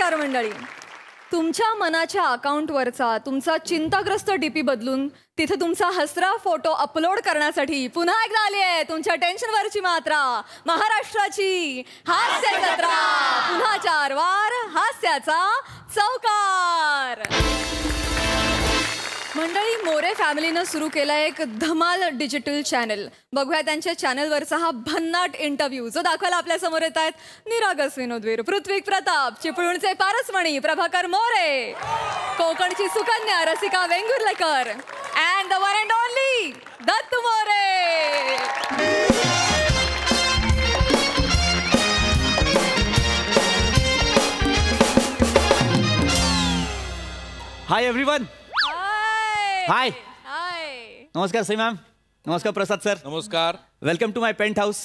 नमस्कार मंडळी. तुमच्या मनाच्या अकाउंटवरचा तुमचा चिंताग्रस्त डीपी बदलून तिथे तुमचा हसरा फोटो अपलोड करण्यासाठी पुन्हा एकदा आली आहे तुमच्या टेन्शनवरची मात्रा, महाराष्ट्राची हास्य जत्रा. पुन्हा 4 वार हास्याचा चौकार. मंडळी, मोरे फॅमिलीनं सुरू केला एक धमाल डिजिटल चॅनल. बघूया त्यांच्या चॅनलवरचा हा भन्नाट इंटरव्ह्यू, जो दाखवायला आपल्या समोर येत आहेत निरागस विनोदवीर पृथ्वी प्रताप, चिपळूणचे पारसमणी प्रभाकर मोरे, कोकणची सुकन्या Rasika Vengurlekar and the one and only Datta More. Hi everyone. Hi hi. नमस्कार सई मॅम. नमस्कार प्रसाद सर. नमस्कार. Welcome to my penthouse.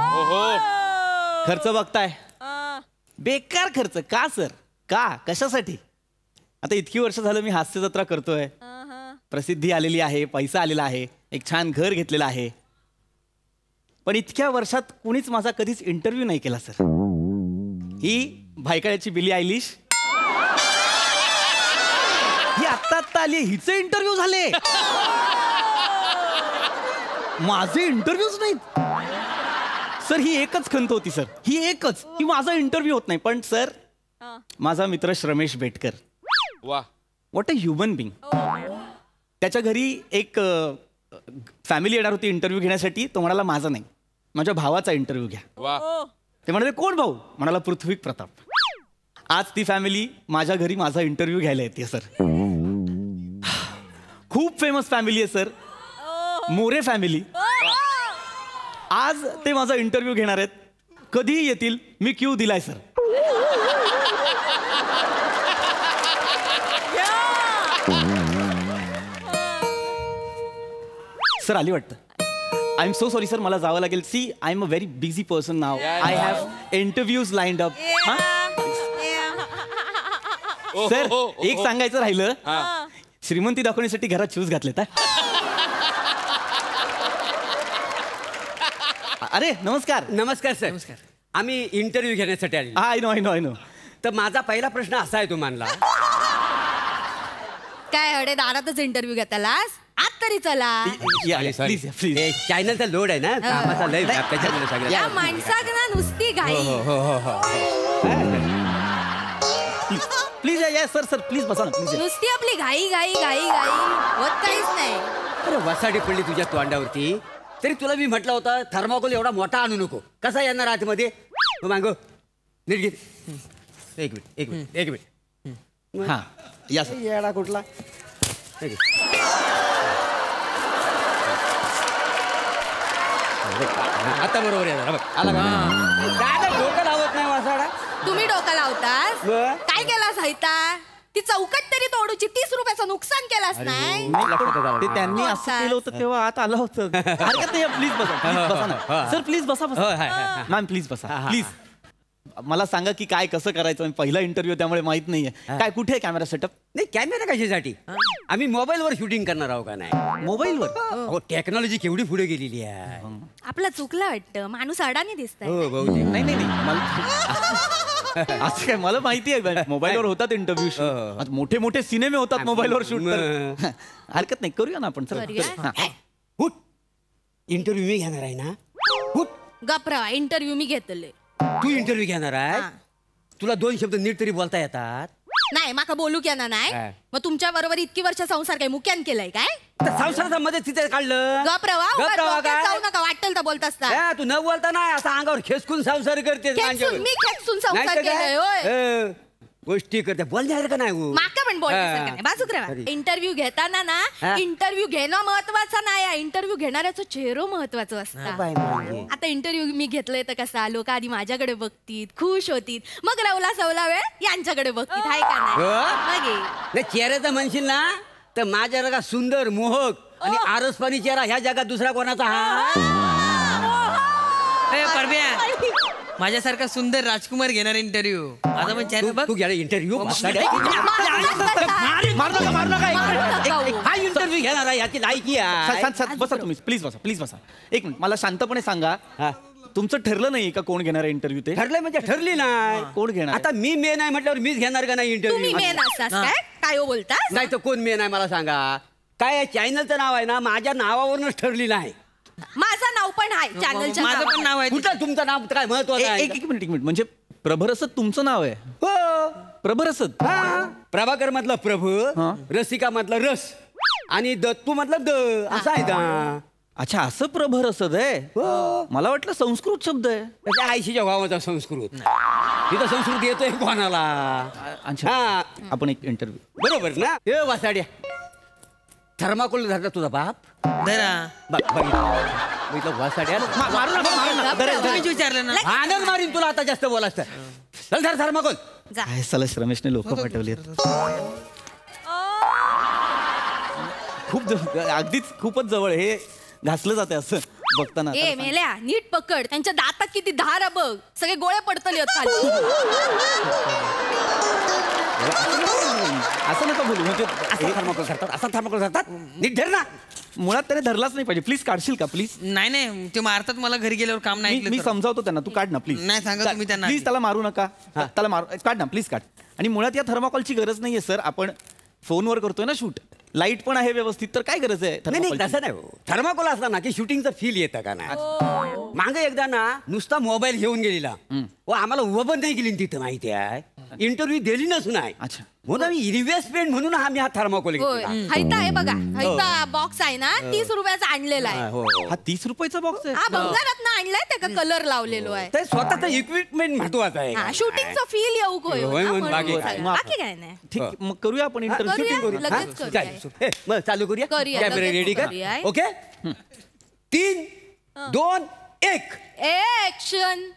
खर्च बघताय, बेकार खर्च. का सर? का कशासाठी? आता इतकी वर्ष झालं मी हास्य जत्रा करतोय, प्रसिद्धी आलेली आहे, पैसा आलेला आहे, एक छान घर घेतलेलं आहे, पण इतक्या वर्षात कुणीच माझा कधीच इंटरव्ह्यू नाही केला सर. ही भायखळ्याची बिली आयलिश, ही आत्ता आली, हिचे इंटरव्ह्यू झाले, माझे इंटरव्ह्यूच नाहीत सर. ही एकच खंत होती सर, ही एकच, की माझा इंटरव्ह्यू होत नाही. पण सर, माझा मित्र श्रमेश बेटकर, वा, व्हॉट अ ह्युमन बिंग. त्याच्या घरी एक फॅमिली येणार होती इंटरव्ह्यू घेण्यासाठी. तो म्हणाला माझा नाही, माझ्या भावाचा इंटरव्ह्यू घ्या. वा. ते म्हणाले कोण भाऊ? म्हणाला पृथ्वी प्रताप. आज ती फॅमिली माझ्या घरी माझा इंटरव्ह्यू घ्यायला येते सर. खूप फेमस फॅमिली आहे सर, मोरे फॅमिली. आज ते माझा इंटरव्ह्यू घेणार आहेत. कधीही येतील, मी क्यू दिलाय सर. सर आली वाटतं. I am so sorry sir, मला जावं लागेल. See, I am a very busy person now. I have interviews lined up. Sir, एक सांगायचं राहिलं, श्रीमंती दाखवण्यासाठी घरात शूज घातलेत. अरे नमस्कार. नमस्कार सर. नमस्कार. आम्ही इंटरव्ह्यू घेण्यासाठी आले. I know. तर माझा पहिला प्रश्न असा आहे तुम्हाला, काय अडे दारातच इंटरव्ह्यू घेतालास? आत तरी चला. प्लीज. चॅनलचा लोड आहे ना, कामाचा लय व्याप, त्याच्यामुळे सगळं. या माणसाक ना नुसती घाई. प्लीज या सर. प्लीज बसा ना, प्लीज. नुसती आपली घाई घाई घाई घाई होत काहीच नाही. अरे वसाडी पडली तुझ्या तोंडावरती. तरी तुला मी म्हटलं होतं थर्माकोल एवढा मोठा आणू नको. कसा येणार आतमध्ये? मागो नीट घे. एक मिनिट. हा या सर. येडा कुठला? आता बरोबर आहे. आला का? डोकं लावत नाही वासाडा. तुम्ही डोकं लावतास? बर. काय केला साहिता? ती चौकट तरी तोडूची 30 रुपयाचं नुकसान केलास नाही? ते त्यांनी असं केलं होतं तेव्हा आत आलं होतं. हरकत नाही, प्लीज बसा ना सर. प्लीज बसा. मॅम प्लीज बसा प्लीज. मला सांगा की काय कसं करायचं. पहिला इंटरव्ह्यू त्यामुळे माहित नाहीये. काय कुठे आहे कॅमेरा सेटअप? नाही, कॅमेरा कशासाठी? आम्ही मोबाईलवर शूटिंग करणार आहोत का? नाही, मोबाईलवर. हो, टेक्नॉलॉजी केवढी पुढे गेलेली आहे. आपला चुकला वाटतं, माणूस अडाणी दिसतोय. हो बहुतेक. नाही असं काय, मला माहिती आहे मोबाईलवर होतात इंटरव्ह्यू शूट, मोठे मोठे सिनेमे होतात मोबाईलवर शूट. हरकत नाही, करूया ना आपण. हुट, इंटरव्ह्यू मी घेणार आहे ना. हुट, गप्रा, इंटरव्ह्यू मी घेतले. तू इंटरव्ह्यू घेणार आहे? तुला 2 शब्द नीट तरी बोलता येतात? नाही, माका बोलू क्या नाही. मग तुमच्या बरोबर इतकी वर्ष संसार काय मुक्यान केलाय काय? संसाराचा मध्ये तिथे काढलं. गप्रा जाऊ नका, वाटेल तर बोलतास ना. तू न बोलता नाही, असा अंगावर खेचकून संसार करते. मी खेचून संसार केलाय होय. गोष्टी करते, बोल का नाही? माका पण बोलण्यासारखं बाजूक राहा. इंटरव्ह्यू घेताना ना, इंटरव्ह्यू घेणं महत्वाचं नाही, इंटरव्ह्यू घेणाऱ्याचं चेहरो महत्वाचं असतं. आता इंटरव्ह्यू मी घेतलंय तर कसा, लोक आधी माझ्याकडे बघतीत, खुश होतीत, मग रवला सवला वेळ यांच्याकडे बघतीत. हाय का नाही? चेहऱ्याचं म्हणशील ना, तर माझ्या जगा सुंदर, मोहक आणि आरसपाणी चेहरा ह्या जगात दुसरा कोणाचा? माझ्यासारखा सुंदर राजकुमार घेणार इंटरव्ह्यू. आता पण तू घ्या इंटरव्ह्यू. हा इंटरव्ह्यू घेणार आहे, याची लायकी आहे. बसा तुम्ही, प्लीज बसा. एक मिनिट, मला शांतपणे सांगा, तुमचं ठरलं नाही का कोण घेणार आहे इंटरव्ह्यू ते? ठरलंय म्हणजे ठरली नाही. कोण घेणार आहे? आता मी मेन आहे म्हटल्यावर मीच घेणार का नाही तुम्ही इंटरव्ह्यू? मेन असतास काय हो बोलता नाही तर कोण मेन आहे मला सांगा. काय चॅनलचं नाव आहे ना माझ्या नावावरूनच ठरलेलं आहे. माझं नाव पण आहे चॅनलच्या माझं पण नाव आहे कुठं तुमचं नाव काय महत्वाचं आहे? एक मिनिट म्हणजे प्रभरसद तुमचं नाव आहे? हो. प्रभरसद. हा. प्रभाकर मधला प्रभू, हा. रसिका मधला रस आणि दत्तू मधला द असं आहे का? अच्छा, असं प्रभरसद आहे? हो. मला वाटलं संस्कृत शब्द आहे. त्याच्या आईशीच्या भावाचा संस्कृत. तिथं संस्कृत येतोय कोणाला? अच्छा, हा. आपण एक इंटरव्ह्यू. बरोबर ना? हे वासाड्या थर्माकोल धरला तुझा बाप. धरा बघितलं वासाड्या मारू नका. तुम्हीच विचारलं ना. आनंद मारीन तुला आता जास्त बोलास तर. चल धर थर्माकोल. काय सलश रमेशने लोक पाठवले अगदीच खूपच जवळ. हे घासलं जाते असं बघताना. ए मेल्या नीट पकड त्यांच्या दातात किती धार आहे बघ सगळे गोळे पडतले खाली असं नका बोलू. म्हणजे असा थर्माकोल करतात नीट धर ना. मुळात त्याने धरलाच नाही पाहिजे. प्लीज काढशील का प्लीज? नाही ते मारतात मला घरी गेल्यावर काम नाही मी समजावतो त्यांना. तू काढ ना प्लीज. नाही सांगा तुम्ही त्यांना. प्लीज त्याला मारू नका. त्याला मारू काढ ना प्लीज काढ. आणि मुळात या थर्माकोलची गरज नाहीये सर. आपण फोनवर करतोय ना शूट. लाईट पण आहे व्यवस्थित तर काय गरज आहे? नाही तसं नाही. थर्माकोल असला ना की शूटिंगचं फील येतं का नाही? मागे एकदा ना नुसता मोबाईल घेऊन गेलेला. आम्हाला उभं पण नाही गेली तिथं माहिती आहे. इंटरव्ह्यू दिली नसून आहे. अच्छा. म्हणून आम्ही इन्व्हेस्टमेंट म्हणून आम्ही हा थर्माकोल होय घेतला. हैता आहे बघा हैता बॉक्स आहे ना 30 रुपयाचा आणलेला आहे. हो. हा 30 रुपयाचा बॉक्स आहे? हा भंगारात ना आणलाय त्याचा कलर लावलेलो आहे. ते स्वतःचं इक्विपमेंट महत्वाचं आहे. हा शूटिंगचा फील येऊ होय, म्हणून बाकी काय. बाकी काय नाही. ठीक आहे, मग करूया आपण इंटरव्ह्यू. करूया, लगेच करूया. हे, मग चालू करूया. करूया, कॅमेरा लगेच रेडी करूया. कर. ओके 3, 2, 1. ऍक्शन.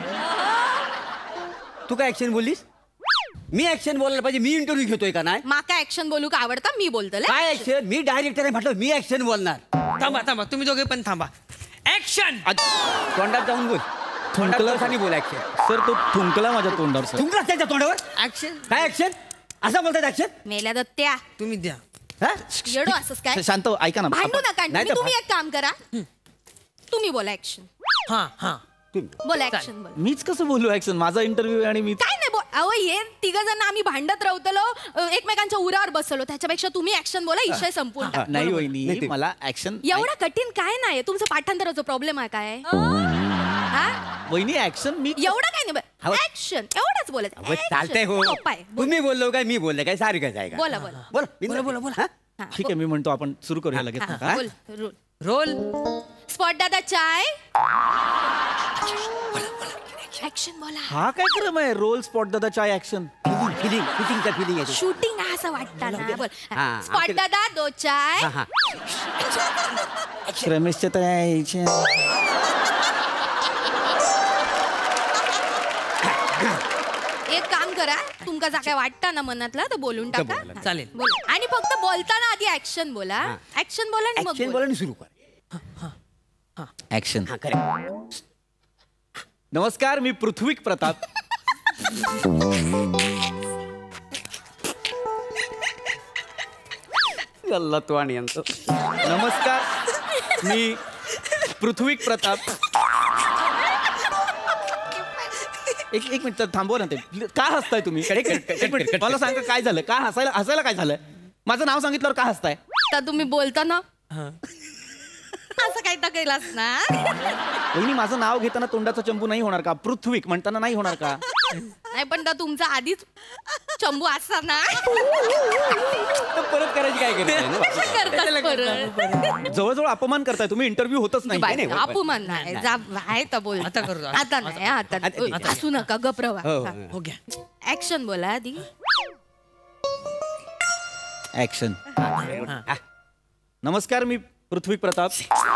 तू काय ऍक्शन बोललीस? मी ऍक्शन बोलायला पाहिजे. मी इंटरव्ह्यू घेतोय का नाही? माका ऍक्शन बोलू का आवडता मी बोलतले काय ऍक्शन? मी डायरेक्टर आहे म्हटलं मी ऍक्शन बोलणार. थांबा तुम्ही दोघे पण थांबा. ऍक्शन. तोंडात जाऊन बोल. तोंडात बोल ऍक्शन. सर तो थुंकला माझ्या तोंडावर सर. तुमचा त्याच्या तोंडावर ऍक्शन. काय ऍक्शन? असं बोलतात ऍक्शन? मेल्या दत्त्या तुम्ही द्या. येडो असंच काय शांत हो, ऐका ना. भांडू नका नाही तर तुम्ही एक काम करा तुम्ही बोला ऍक्शन हा बोला ऍक्शन बोला मीच कसं बोलू ऍक्शन? माझा इंटरव्ह्यू आहे आणि मी काय नाही बोल अहो हे तिघ जण आम्ही भांडत राहतलो एकमेकांच्या उरावर बसलो त्याच्यापेक्षा तुम्ही ऍक्शन बोला विषय संपून टाक. नाही नाही वहिनी ते- मला ऍक्शन. एवढा कठीण काय नाही तुमचं पाठांतराचा प्रॉब्लेम आहे काय हा वहिनी ऍक्शन मी एवढं काय नाही हवं. ऍक्शन एवढंच बोलायचं अहो, चालतंय हो. Action. सोपं आहे. बोल. तुम्ही बोललो काय मी बोललो काय सारखंच आहे का? बोला, बोला. बोला. हा? हा, ठीक आहे मी म्हणतो आपण सुरू करूया लगेच. हा, हा? बोल रोल रोल. स्पॉट दादा चाय ऍक्शन बोला हा काय क्रम आहे? रोल स्पॉट दादा चाय ऍक्शन. फिलिंगचा फिलिंग आहे. शूटिंग असं वाटतं ना बोल हा, स्पॉट आमच्या- दादा दो चाय हा, हा. रमेशच्या तर यायचे. एक काम करा तुमका जा काय वाटता ना मनातला तर बोलून टाका बोला. हा, चालेल. बोला. आणि फक्त बोलताना आधी ऍक्शन बोला ऍक्शन बोला आणि मग ऍक्शन बोला. बोला आणि सुरू कर. ऍक्शन. हा करेक्ट. नमस्कार मी पृथ्वीक प्रताप. अल्ला तो आणि यांचं. नमस्कार मी पृथ्वीक प्रताप. एक मिनिट थांबवा ना ते. का हसताय तुम्ही? एक मिनिट, मला सांगा काय झालं? का हसायला काय झालं? माझं नाव सांगितल्यावर का हसताय? तर तुम्ही बोलताना असं काही तर केलास ना वहिनी माझं नाव घेताना तोंडाचा चंबू नाही होणार का? पृथ्वीक म्हणताना नाही होणार का? नाही पण तर तुमचा आधीच चंबू असता ना तर परत करायची काय गरज करतात परत जवळजवळ अपमान करताय तुम्ही. इंटरव्ह्यू होतच नाही. बाई, अपमान नाही जा आहे तर बोल आता करू. आता नाही आता आता- असू नका गप्रवा हो, हो घ्या. ऍक्शन बोला आधी ऍक्शन. नमस्कार मी पृथ्वी प्रताप.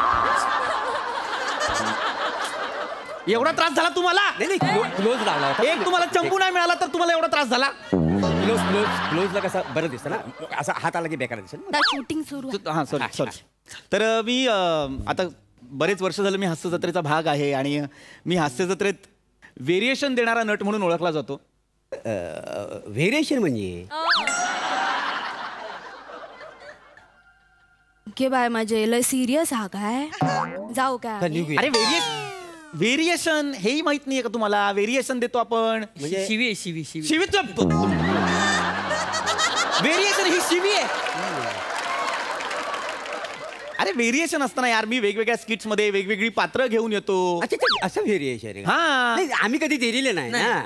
एवढा त्रास झाला तुम्हाला? नाही क्लोज लावला होता. एक तुम्हाला चंपू नाही मिळाला तर तुम्हाला एवढा त्रास झाला? क्लोजला कसं बरं दिसतं ना. असा हात आला की बेकार दिसेल ना. शूटिंग सुरू आहे. हां सॉरी. तर मी आता बरेच वर्ष झालं मी हास्य जत्रेचा भाग आहे आणि मी हास्य जत्रेत व्हेरिएशन देणारा नट म्हणून ओळखला जातो. व्हेरिएशन म्हणजे के बाय माझे लय सिरियस हा काय जाऊ काय निघूया. अरे व्हेरिएशन हेही माहित नाहीये का तुम्हाला? व्हेरिएशन देतो आपण. म्हणजे शिवी आहे, शिवी शिवी. शिवी व्हेरिएशन ही शिवी आहे. अरे व्हेरिएशन असताना यार मी वेगवेगळ्या स्किट्स मध्ये वेगवेगळी पात्र घेऊन येतो. अच्छा अच्छा, असं व्हेरिएशन आहे का? हा. नाही, आम्ही कधी दिलेलं नाही ना.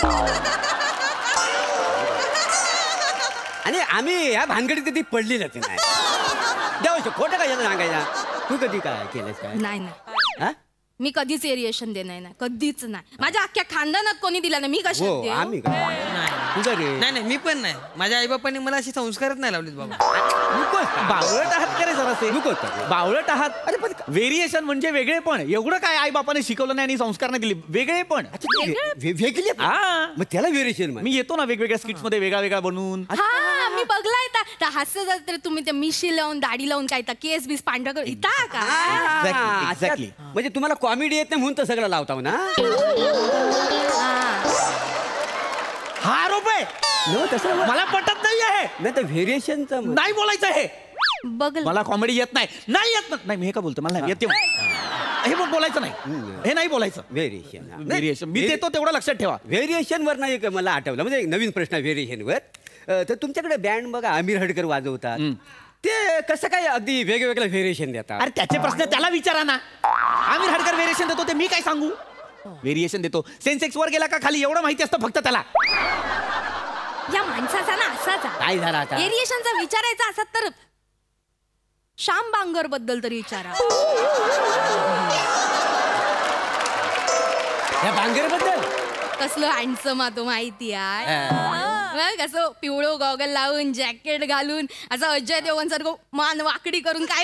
आणि आम्ही ह्या भानगडीत कधी पडलेलंच नाही. देवाचं खोटं काय सांगायला. तू कधी काय केलंस काय? नाही हा? मी कधीच एरिएशन देणार नाही, कधीच नाही. माझ्या अख्ख्या खानदानात कोणी दिला नाही, मी हो कशात देऊ? आम्ही काय? नाही तुझं रे नाही नाही, मी पण नाही. माझ्या आईबापांनी मला अशी संस्कारच नाही लावलीत बाबा. बावळट आहात का रे जरासे? नको तर. बावळट आहात. अरे पण व्हेरिएशन म्हणजे वेगळेपण. एवढं काय आई बापाने शिकवलं नाही आणि संस्कार नाही दिले. वेगळेपण. वेगळे हा. मग त्याला व्हेरिएशन मी येतो ना वेगवेगळ्या स्किट्स मध्ये वेगळा वेगळा बनवून. हा मी बघलाय त्या हास्य जत्रेत तुम्ही ते मिशी लावून दाढी लावून काय केस बीस पांढरा करून इता का? Exactly. म्हणजे तुम्हाला कॉमेडी येत नाही म्हणून तर सगळं लावता ना. हा आरोप आहे. no, तसं मला पटत नाही आहे. नाही तर व्हेरिएशनचं नाही बोलायचं हे. बघलं मला कॉमेडी येत नाही. नाही येत नाही मी हे का बोलतो. मला नाही येते. हे पण बोलायचं नाही. हे नाही बोलायचं. व्हेरिएशन व्हेरिएशन मी देतो तेवढं लक्षात ठेवा. व्हेरिएशन वर नाही मला आठवलं म्हणजे एक नवीन प्रश्न व्हेरिएशन वर. तर तुमच्याकडे बँड बघा आमिर हडकर वाजवतात. ते कसं काय अगदी वेगवेगळं व्हेरिएशन देतात? अरे त्याचे प्रश्न त्याला विचारा ना. आमिर हडकर व्हेरिएशन देतो ते मी काय सांगू. व्हेरिएशन देतो. सेन्सेक्स वर गेला का खाली एवढं माहिती असतं फक्त त्याला. या माणसाचा ना असाच काय झालं आता? एरिएशनचा विचारायचा असत तर श्याम बांगर बद्दल तरी विचारा. या बांगेरबद्दल कसलं हँडसम तो माहिती आहे. बघ, असं पिवळं गॉगल लावून जॅकेट घालून असं अजय देवगण सारखं मान वाकडी करून काय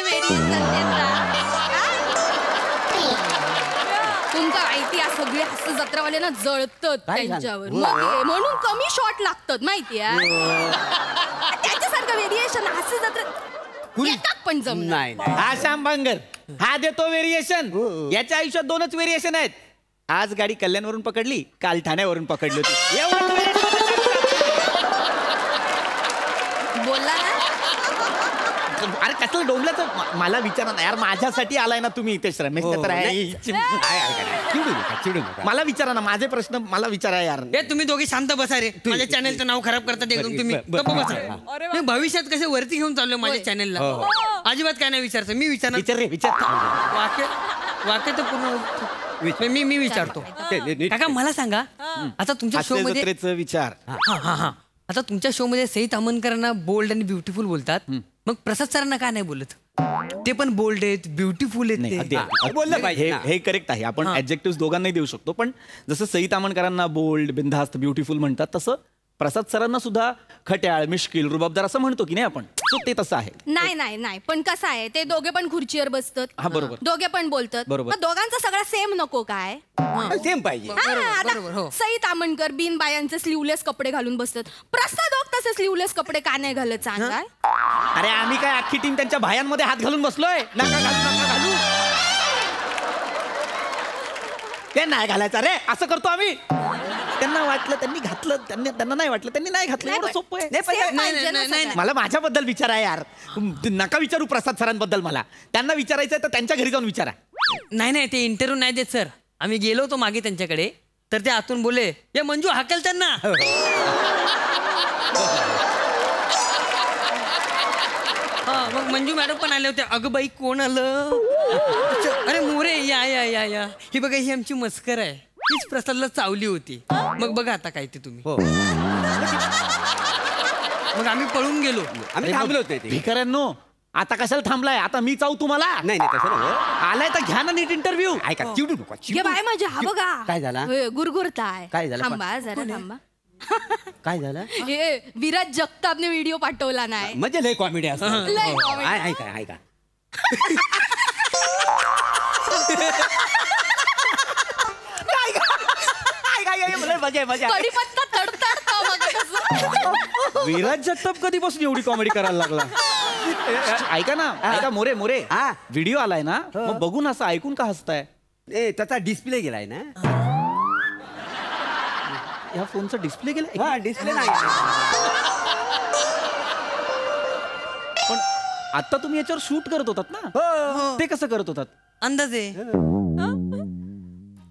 तुमका माहिती आहे सगळे हास्य जत्रावाले ना जळतात काय त्यांच्यावर. सांग? मग म्हणून कमी शॉट लागतात माहिती आहे. त्याच्यासारखं व्हेरिएशन हास्य जत्रेत एकात पण जमणार नाही नाही. हा श्याम बांगर हा देतो व्हेरिएशन. याच्या आयुष्यात दोनच व्हेरिएशन आहेत. आज गाडी कल्याणवरून पकडली, काल ठाण्यावरून पकडली होती. एवढं बोलला ना. अरे कसलं डोंबल्याचं मला विचारा ना यार. माझ्यासाठी आलाय ना तुम्ही इथे रमेश हो, तर आहे. चिडू नका चिडू नका. मला विचारा ना माझे प्रश्न मला विचारा यार. ए तुम्ही दोघे शांत बसा रे. माझ्या चॅनलचं नाव खराब करतात एकदम तुम्ही. गप्प बसा. मी भविष्यात कसे वरती घेऊन चाललोय माझ्या चॅनलला. अजिबात काय नाही विचारतं. मी विचारणार. विचार रे विचार. वाक्य तर पूर्ण मी विचारतो. काका मला सांगा आता तुमच्या शो मध्ये जत्रेचं विचार. हा आता तुमच्या शो मध्ये सई तामणकरांना बोल्ड आणि ब्युटिफुल बोलतात. मग प्रसाद सरांना का नाही बोलत? ते पण बोल्ड आहेत ब्युटिफुल नाही, आहेत. बोललं पाहिजे ना. हे करेक्ट आहे. आपण ऍडजेक्टिव्ह दोघांनाही देऊ शकतो. पण जसं सई तामणकरांना बोल्ड बिनधास्त ब्युटिफुल म्हणतात तसं प्रसाद सरांना सुद्धा खट्याळ मिश्किल रुबाबदार असं म्हणतो की नाही आपण. सो ते तसं आहे. नाही नाही नाही पण कसं आहे ते दोघे पण खुर्चीवर बसतात. हा, बरोबर. दोघे पण बोलतात. बरोबर. मग दोघांचा सगळा सेम नको काय? सेम पाहिजे. बरोबर, हो. सई तामणकर बिन बायांचे स्लीवलेस कपडे घालून बसतात. प्रसाद तसे स्लीवलेस कपडे का नाही घालत सांगाय? अरे आम्ही काय अख्खी टीम त्यांच्या भायांमध्ये हात घालून बसलोय. नका घालू. ते नाही घालायचं रे असं करतो आम्ही. त्यांना वाटलं त्यांनी घातलं, त्यांना नाही वाटलं त्यांनी नाही घातलं. एवढं सोपं आहे. Same पाहिजे ना सगळं. मला माझ्याबद्दल विचारा यार. नका विचारू प्रसाद सरांबद्दल. मला त्यांना विचारायचं तर त्यांच्या घरी जाऊन विचारा. नाही ते इंटरव्ह्यू नाही देत सर. आम्ही गेलो होतो मागे त्यांच्याकडे तर ते आतून बोले ये मंजू हाकल त्यांना. हा मग मंजू मॅडम पण आले होते. अगं बाई कोण आलं? अरे मोरे या या या या. ही बघा ही आमची मस्कर आहे. हीच प्रसादला चावली होती. मग बघा आता काय ते तुम्ही. मग आम्ही पळून गेलो. आम्ही थांबलो होते ते. भिकाऱ्यांनो आता कशाला थांबलाय? आता मी चावू तुम्हाला? नाही तसं नाही. आलाय तर घ्या ना नीट इंटरव्ह्यू. ऐका चिडू नका घे बाय माझ्या हा बघा काय झाला? गुरगुरताय. काय झालं? थांबा जरा थांबा. काय झालं? हे विराज जगतापने व्हिडिओ पाठवला नाही. म्हणजे लय कॉमेडी असतं. लय comedy. ऐका कढीपत्ता तडतडतो बघा कसं. विराज जगताप कधीपासून एवढी कॉमेडी करायला लागला? ऐका ना मोरे हा. व्हिडिओ आलाय ना मग बघून असं ऐकून का हसताय? ए त्याचा डिस्प्ले गेलाय ना. ह्या फोनचा डिस्प्ले गेला. हा डिस्प्ले नाही. पण आता तुम्ही याच्यावर शूट करत होतात ना? ते कसं करत होतात? अंदाजे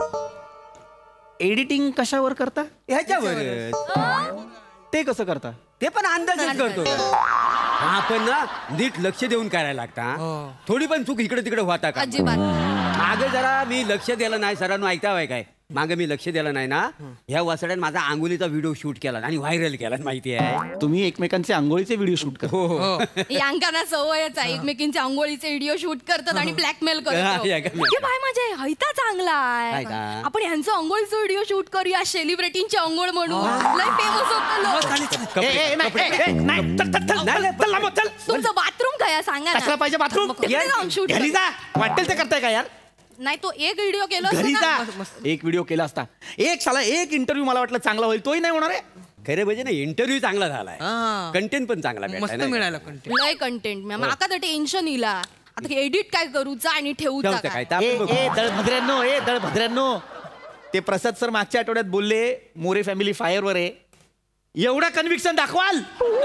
एडिटिंग कशावर करता? ह्याच्यावर ते कसं करता? ते पण अंदाजच करतो. हा पण ना नीट लक्ष देऊन करायला लागता. थोडी पण चूक इकडे तिकडे होता का? अजिबात. मागे जरा मी लक्ष दिलं नाही. सरांनो ऐकताय काय? मागे मी लक्ष दिलं नाही ना, ह्या वासड्याने माझा आंघोळीचा व्हिडिओ शूट केला आणि व्हायरल केला. माहिती आहे? तुम्ही एकमेकांचे आंघोळीचे व्हिडिओ शूट करता? हो. यांकांना सवयच आहे एकमेकींचे आंघोळीचे व्हिडिओ शूट करतात आणि ब्लॅकमेल करतात. या का? हे बाय माझ्या हैता चांगला काय आहे. का? आपण यांचं आंघोळीचं व्हिडिओ शूट करूया सेलिब्रिटींची आंघोळ म्हणून. लय फेमस होतं लोक. तुमचं बाथरूम काय आहे सांगा कसला ना. पाहिजे बाथरूम? तिकडे जाऊन शूट घरी जा. वाटेल ते करताय का यार? नाही तो एक व्हिडिओ केला घरी असता जा. ना. एक व्हिडिओ केला असता. एक इंटरव्ह्यू मला वाटलं चांगला होईल, तोही नाही होणार आहे. खरे म्हणजे ना इंटरव्ह्यू चांगला झालाय. हा. कंटेंट पण चांगला भेटलाय, मस्त नाही का? मिळाला कंटेंट. लय कंटेंट माका तर टेन्शन इला. आता एडिट काय करूचा आणि ठेवूचा ठेवतं काय. काय? तर आपण बघू. दळभद्र्यांनो ते प्रसाद सर मागच्या आठवड्यात बोलले मोरे फॅमिली फायरवर आहे. एवढा कन्व्हिक्शन दाखवाल?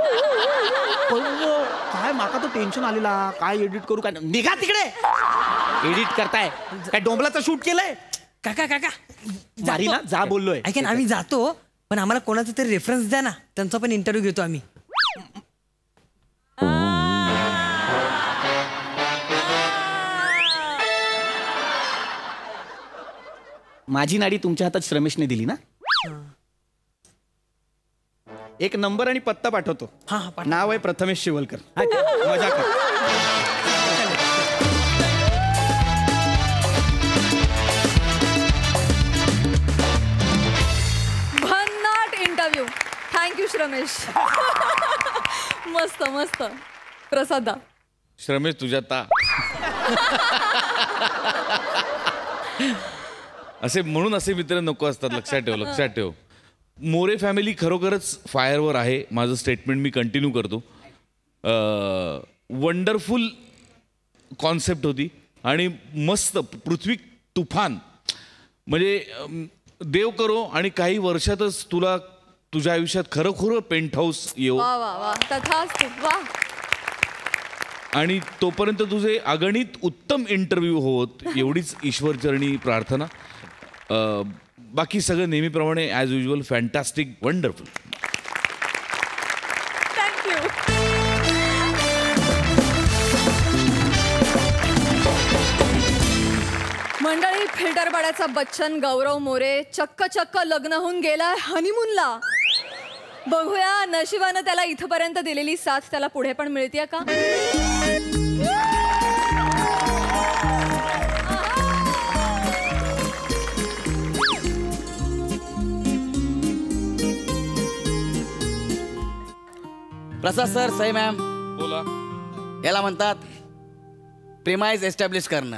काय माका तो टेन्शन आलेला, काय एडिट करू काय. निघा तिकडे. एडिट करताय काय? डोंबलाचं शूट केलंय? काका मारी ना जा बोललोय. ऐका ना, आम्ही जातो पण आम्हाला कोणाचा तरी रेफरन्स द्या ना, त्यांचा पण इंटरव्ह्यू घेतो आम्ही. माझी नाडी तुमच्या हातात श्रमेशने दिली ना. एक नंबर आणि पत्ता पाठवतो. हा, पाठवा. नाव आहे प्रथमेश शिवलकर. मजा कर. भन्नाट इंटरव्ह्यू. थँक्यू श्रमेश. मस्त मस्त. प्रसादा. श्रमेश तुझ्या असे म्हणून असे मित्र नको असतात. लक्षात ठेव. मोरे फॅमिली खरोखरच फायरवर आहे. माझं स्टेटमेंट मी कंटिन्यू करतो. वंडरफुल कॉन्सेप्ट होती आणि मस्त पृथ्वी तुफान. म्हणजे देव करो आणि काही वर्षातच तुला तुझ्या आयुष्यात खरोखर पेंट हाऊस येऊ. वा वा वा. तथास्तु. वा. आणि तोपर्यंत तुझे अगणित उत्तम इंटरव्ह्यू होत एवढीच ईश्वरचरणी प्रार्थना. बाकी सगळं नेहमीप्रमाणे as usual fantastic wonderful. Thank you. मंडळी, फिल्टरपाड्याचा बच्चन गौरव मोरे चक्क लग्न होऊन गेलाय हनीमूनला. बघूया नशिबानं त्याला इथपर्यंत दिलेली साथ त्याला पुढे पण मिळतेय का. प्रसाद सर, सई मॅम, बोला. याला म्हणतात प्रेमाइज एस्टॅब्लिश करणं.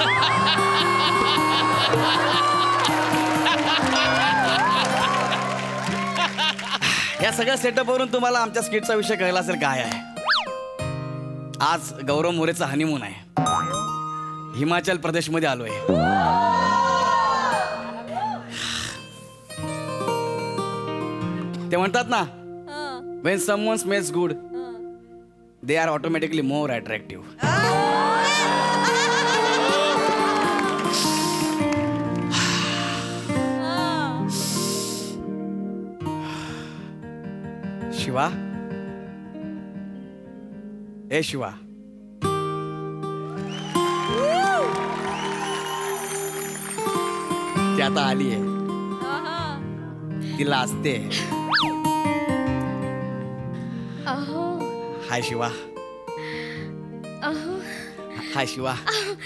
या सगळ्या सेटअपवरून तुम्हाला आमच्या स्किटचा विषय कळला असेल काय आहे. आज गौरव मोरेचा हनीमून आहे. हिमाचल प्रदेशमध्ये आलोय. ते म्हणतात ना, when someone smells good, they are automatically more attractive. Shiva, ए शिवा, ती आता आली आहे. तिला असते. हाय शिवा. हाय शिवा.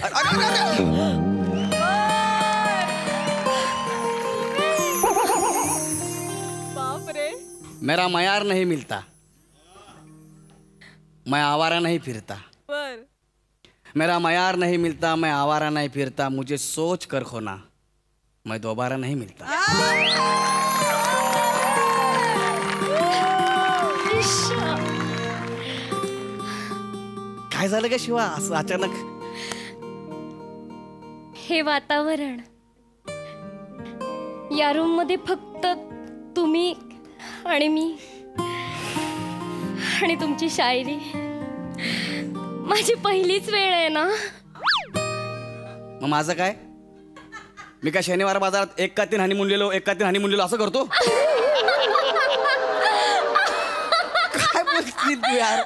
बापरे. मेरा मयार नहीं मिलता, मैं आवारा नहीं फिरता. बर. मेरा मयार नहीं मिलता, मैं आवारा नहीं फिरता. मुझे सोच कर खोना, मैं दोबारा नहीं मिलता. काय झालं का शिवा असं अचानक. हे वातावरण, या रूम मध्ये फक्त तुम्ही आणि मी आणि तुमची शायरी. माझी पहिलीच वेळ आहे ना. मग माझं काय. मी काय शनिवार बाजारात 1 का 3 हनीमून लिहिलो 1 का 3 हनीमून लिहिलो असं करतो? काय बोलती तू यार?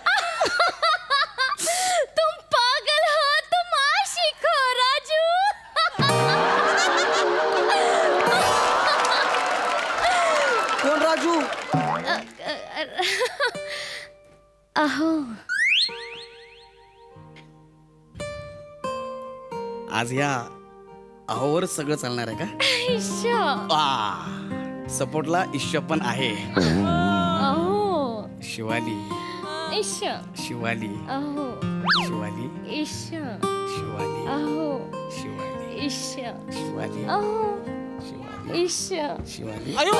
तुम पागल हो, तुम आशिक हो राजू. कोण राजू? अहो आज या अहोवर सगळं चालणार आहे का? सपोर्टला ईश्व पण आहे. अहो शिवाली ईश्व शिवाली अहो शिवाली ईश्व शिवाली अहो शिवाली ईश्व शिवाली अहो शिवाली ईश्व शिवाली. अयो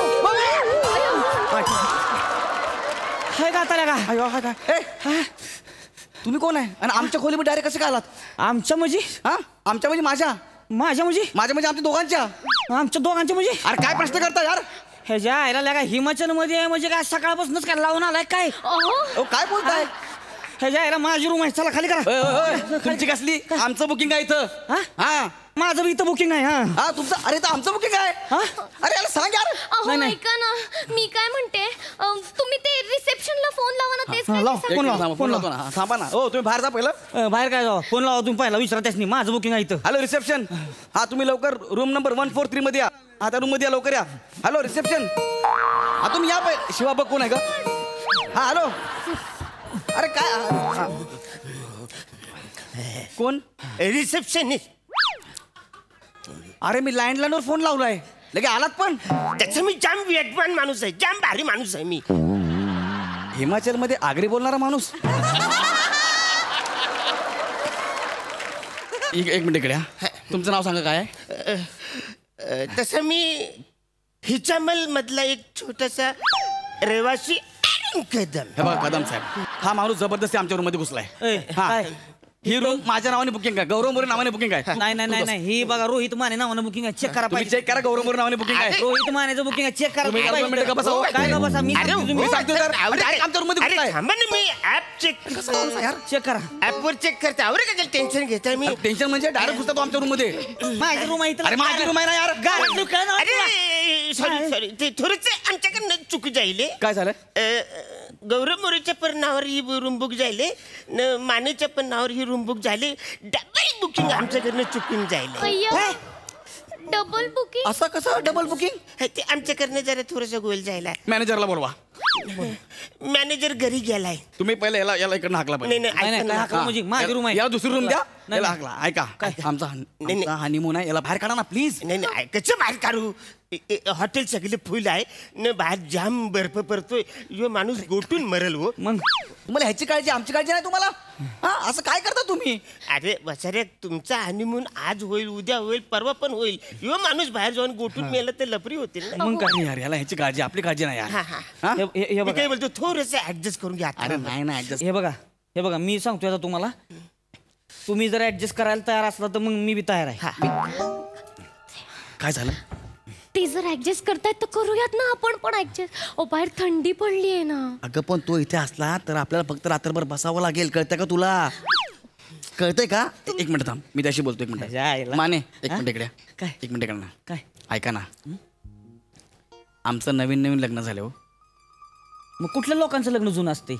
हाय का आता का? अयो हा काय? तुम्ही कोण आहे आणि आमच्या खोलीमध्ये डायरेक्ट कसे काय आलात? आमच्या म्हणजे हा आमच्या म्हणजे माझ्या माझ्या म्हणजे आमच्या दोघांच्या. आमच्या दोघांच्या म्हणजे अरे काय प्रश्न करता यार? ह्याच्या आयला लागा हिमाचल मध्ये आहे म्हणजे काय सकाळपासूनच काय लावून आलाय काय? अहो, काय बोलताय? ह्याच्या आयला माझी रूम आहे चला खाली करा. ओय, ओय, ओय, तुमची कसली? आमचं बुकिंग आहे इथं. हा? हा माझं बी इथं बुकिंग आहे. हा हा तुमचं. अरे तर आमचं बुकिंग आहे. हा? अरे याला सांग यार. अहो नाही. ऐका ना, मी काय म्हणते, तुम्ही ते रिसेप्शनला फोन लावा ना. तेच काय लाव, ते फोन सांगते. लाव. फोन लावतो ना. थांबा ना. हो तुम्ही बाहेर जा पहिलं. बाहेर काय जावा फोन लावा तुम्ही पहिला विचारा त्यासनी माझं बुकिंग आहे इथं. Hello reception. हा तुम्ही लवकर रूम नंबर 143 मध्ये या. हा त्या रूम मध्ये या लवकर या. Hello reception. हा तुम्ही या पाहिजे. शिवा बघ कोण आहे का? हा हॅलो. अरे काय हा. कोण? रिसेप्शनिस्ट. अरे मी लँडलाईनवर फोन लावलाय लगे आलात पण. त्याचा मी जाम वेगवान माणूस आहे, जाम भारी माणूस आहे मी. हिमाचल मध्ये आगरी बोलणारा माणूस. एक मिनिट इकडे या. तुमचं नाव सांगा काय आहे? तसं मी हिचामल मधला एक छोटासा रहिवासी कदम. हे बघा कदम साहेब हा माणूस जबरदस्ती आमच्या रूम मध्ये घुसलाय. ए, हा काय? ही रूम माझ्या नावाने बुकिंग आहे. गौरव मोरे नावाने बुकिंग आहे. नाही नाही नाही नाही ही बघा रोहित माने नावानं बुकिंग आहे चेक करा तुम्ही पाहिजे. चेक करा. गौरव मोरे नावाने बुकिंग आहे. रोहित मानेचं बुकिंग आहे चेक करा तुम्ही पाहिजे. 2 मिनिटं का बसा, हो. काय का बसा मी अरे, सांगतो तुम्ही. मी सांगतो तर अरे, आमच्या रूम मध्ये अरे घुसलाय. थांबा ना, मी ऍप चेक यार चेक करा ऍपवर चेक करते. अरे काय टेन्शन घेताय मी. टेन्शन म्हणजे डायरेक्ट घुसतो आमच्या रूम मध्ये. माझी रूम आहे इथं. अरे माझी रूम आहे ना यार. गाडी दुकान आहे तुला. अरे सॉरी ते थोडंच आमच्याकडनं चुक जाईल. काय झालं? गौरव मोरेच्या पण नावावर ही रूम बुक झाली, मानेच्या पण नावावर ही रूम बुक झाली. डबल बुकिंग आमच्याकडनं चुकून जाईल. अय्यो, डबल बुकिंग. असं कसं डबल बुकिंग? ते आमच्याकडनं जरा थोडंसं गोल जायला. मॅनेजरला बोलवा. मॅनेजर घरी गेलाय. तुम्ही पहिले याला इकडनं हाकला नाही पाहिजे. नाही ऐका नाही ना. काय हाकलं म्हणजे माझी रूम आहे. याला दुसरी रूम द्या. नाही, याला नाही. हाकला. ऐका आमचा हनीमून आहे. याला बाहेर काढा ना प्लीज. नाही कसं बाहेर काढू? हॉटेल सगळे फुल आहे न, बाहेर जाम बर्फ पडतोय. यो माणूस गोटून मरल हो. मग तुम्हाला ह्याची काळजी आमची काळजी नाही तुम्हाला? हा असं काय करता तुम्ही? अरे बसारे, तुमचा हनीमून आज होईल, उद्या होईल, परवा पण होईल. यो माणूस बाहेर जाऊन गोटून मेला तर लपरी होतील ना. मग काय यार याला ह्याची काळजी आपली काळजी नाही यार. हा, हा. हा? हे मी बघा काय बोलतो, थोडस ऍडजस्ट करून घ्या. अरे नाही ना ऍडजस्ट. हे बघा मी सांगतोय आता तुम्हाला तुम्ही जर ऍडजस्ट करायला तयार असला तर मग मी बी तयार आहे. काय झालं? ते जर ऍडजस्ट करतायत तर करूयात ना आपण पण ऍडजस्ट. ओ बाहेर थंडी पडली आहे ना. अगं पण तो इथे असला तर आपल्याला फक्त रात्रभर बसावं लागेल. कळतंय का तुला? कळतंय का? एक मिनिट थांब मी त्याशी बोलतो. एक जायला. मिनिट माने एक हा? मिनिट इकडे. काय? एक मिनिट इकडे ना. काय ऐका ना आमचं नवीन लग्न झालं हो. मग कुठल्या लोकांचं लग्न जुनं असते?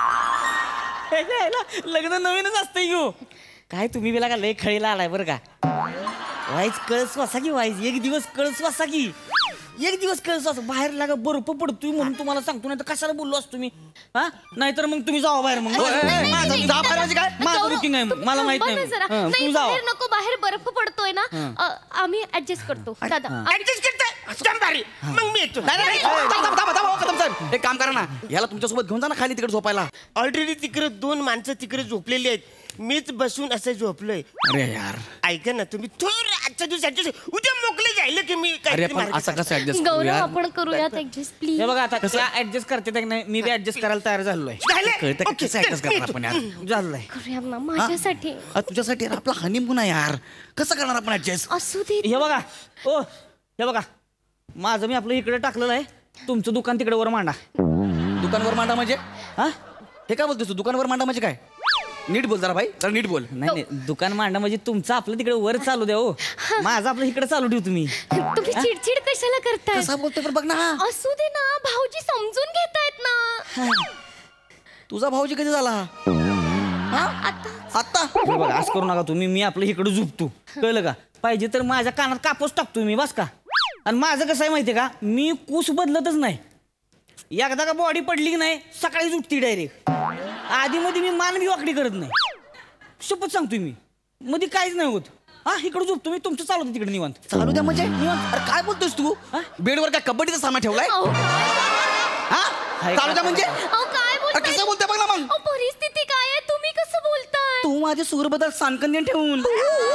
लग्न नवीनच असते यो. काय तुम्ही बी लागा लय खळीला आलाय बरं का. वाईच कळस वासा की वाईच एक दिवस कळस वासा की एक दिवस कळस वासा. बाहेर लागा बर्फ पडतोय म्हणून तुम्हाला सांगतो. नाही तर कशाला बोललो असतो मी. हा नाहीतर मग तुम्ही जावा बाहेर. मग जा बाहेर म्हणजे काय? माझं बुकिंग आहे मला माहित थांबा नाही. ना जरा. हा, नाही, तुम्ही जावा. बाहेर नको, बाहेर बर्फ पडतोय ना. आम्ही ऍडजस्ट करतो दादा. ऍडजस्ट करताय जाम भारी. मग मी येतो. एक काम करा ना याला तुमच्यासोबत घेऊन जा ना खाली तिकडे झोपायला. ऑलरेडी तिकडे 2 माणसं तिकडे झोपलेली आहेत. मीच बसून असं झोपलोय. अरे यार. ऐका ना तुम्ही, थोडं आजच्या दिवस adjust. उद्या मोकळे जाईल की मी अरे काहीतरी पण मार्ग असं कसं ऍडजस्ट करू गौरव यार? आपण करूयात ऍडजस्ट प्लीज. हे बघा आता त्या ऍडजस्ट करते का नाही मी बी ऍडजस्ट करायला तयार झालोय. झालं? कळतं का ओके, कसं ऍडजस्ट करणार आपण यार? झालंय. करूयात ना माझ्यासाठी. तुझ्यासाठी यार आपला हनीमून आहे यार. कसं करणार आपण ऍडजस्ट? असू दे. हे बघा ओ हे बघा माझं मी आपलं इकडे टाकलेलं आहे. तुमचं दुकान तिकडे वर मांडा. दुकानवर मांडा म्हणजे? हा हे काय बोलतोस तू? दुकानवर मांडा म्हणजे काय? नीट बोल जरा भाई, जरा नीट बोल. नाही दुकान मांडा म्हणजे तुमचं आपलं तिकडे वर चालू द्या हो. माझं आपलं इकडे चालू ठेवू तुम्ही. तुम्ही चिडचिड कशाला करताय? कसा बोलतोय बघ ना. असू दे ना, भाऊजी समजून घेतायत ना. तुझा भाऊजी कधी झाला? आता बघा असं करू नका तुम्ही. मी आपलं इकडे झुपतो, कळलं का? पाहिजे तर माझ्या कानात कापूस टाकतो मी, बस का? आणि माझं कसं आहे माहितीये का, मी कूस बदलतच नाही. एकदा का बॉडी पडली की नाही सकाळीच उठती डायरेक्ट. आधी मध्ये मी मान बी वाकडी करत नाही, शपथ सांगतोय मी. मध्ये काहीच नाही होत. हा इकडे झोपतो मी, तुमचं चालू तिकडे निवांत. चालू द्या म्हणजे निवांत. अरे काय बोलतोस तू? बेडवर काय कबड्डीचा सामान ठेवलाय? हा चालू द्या म्हणजे काय बोलताय? कसं बोलतोय बघ ना मग. परिस्थिती काय आहे, तुम्ही कसं बोलताय? तू माझ्या सूरबद्दल सांकन्य ठेवून.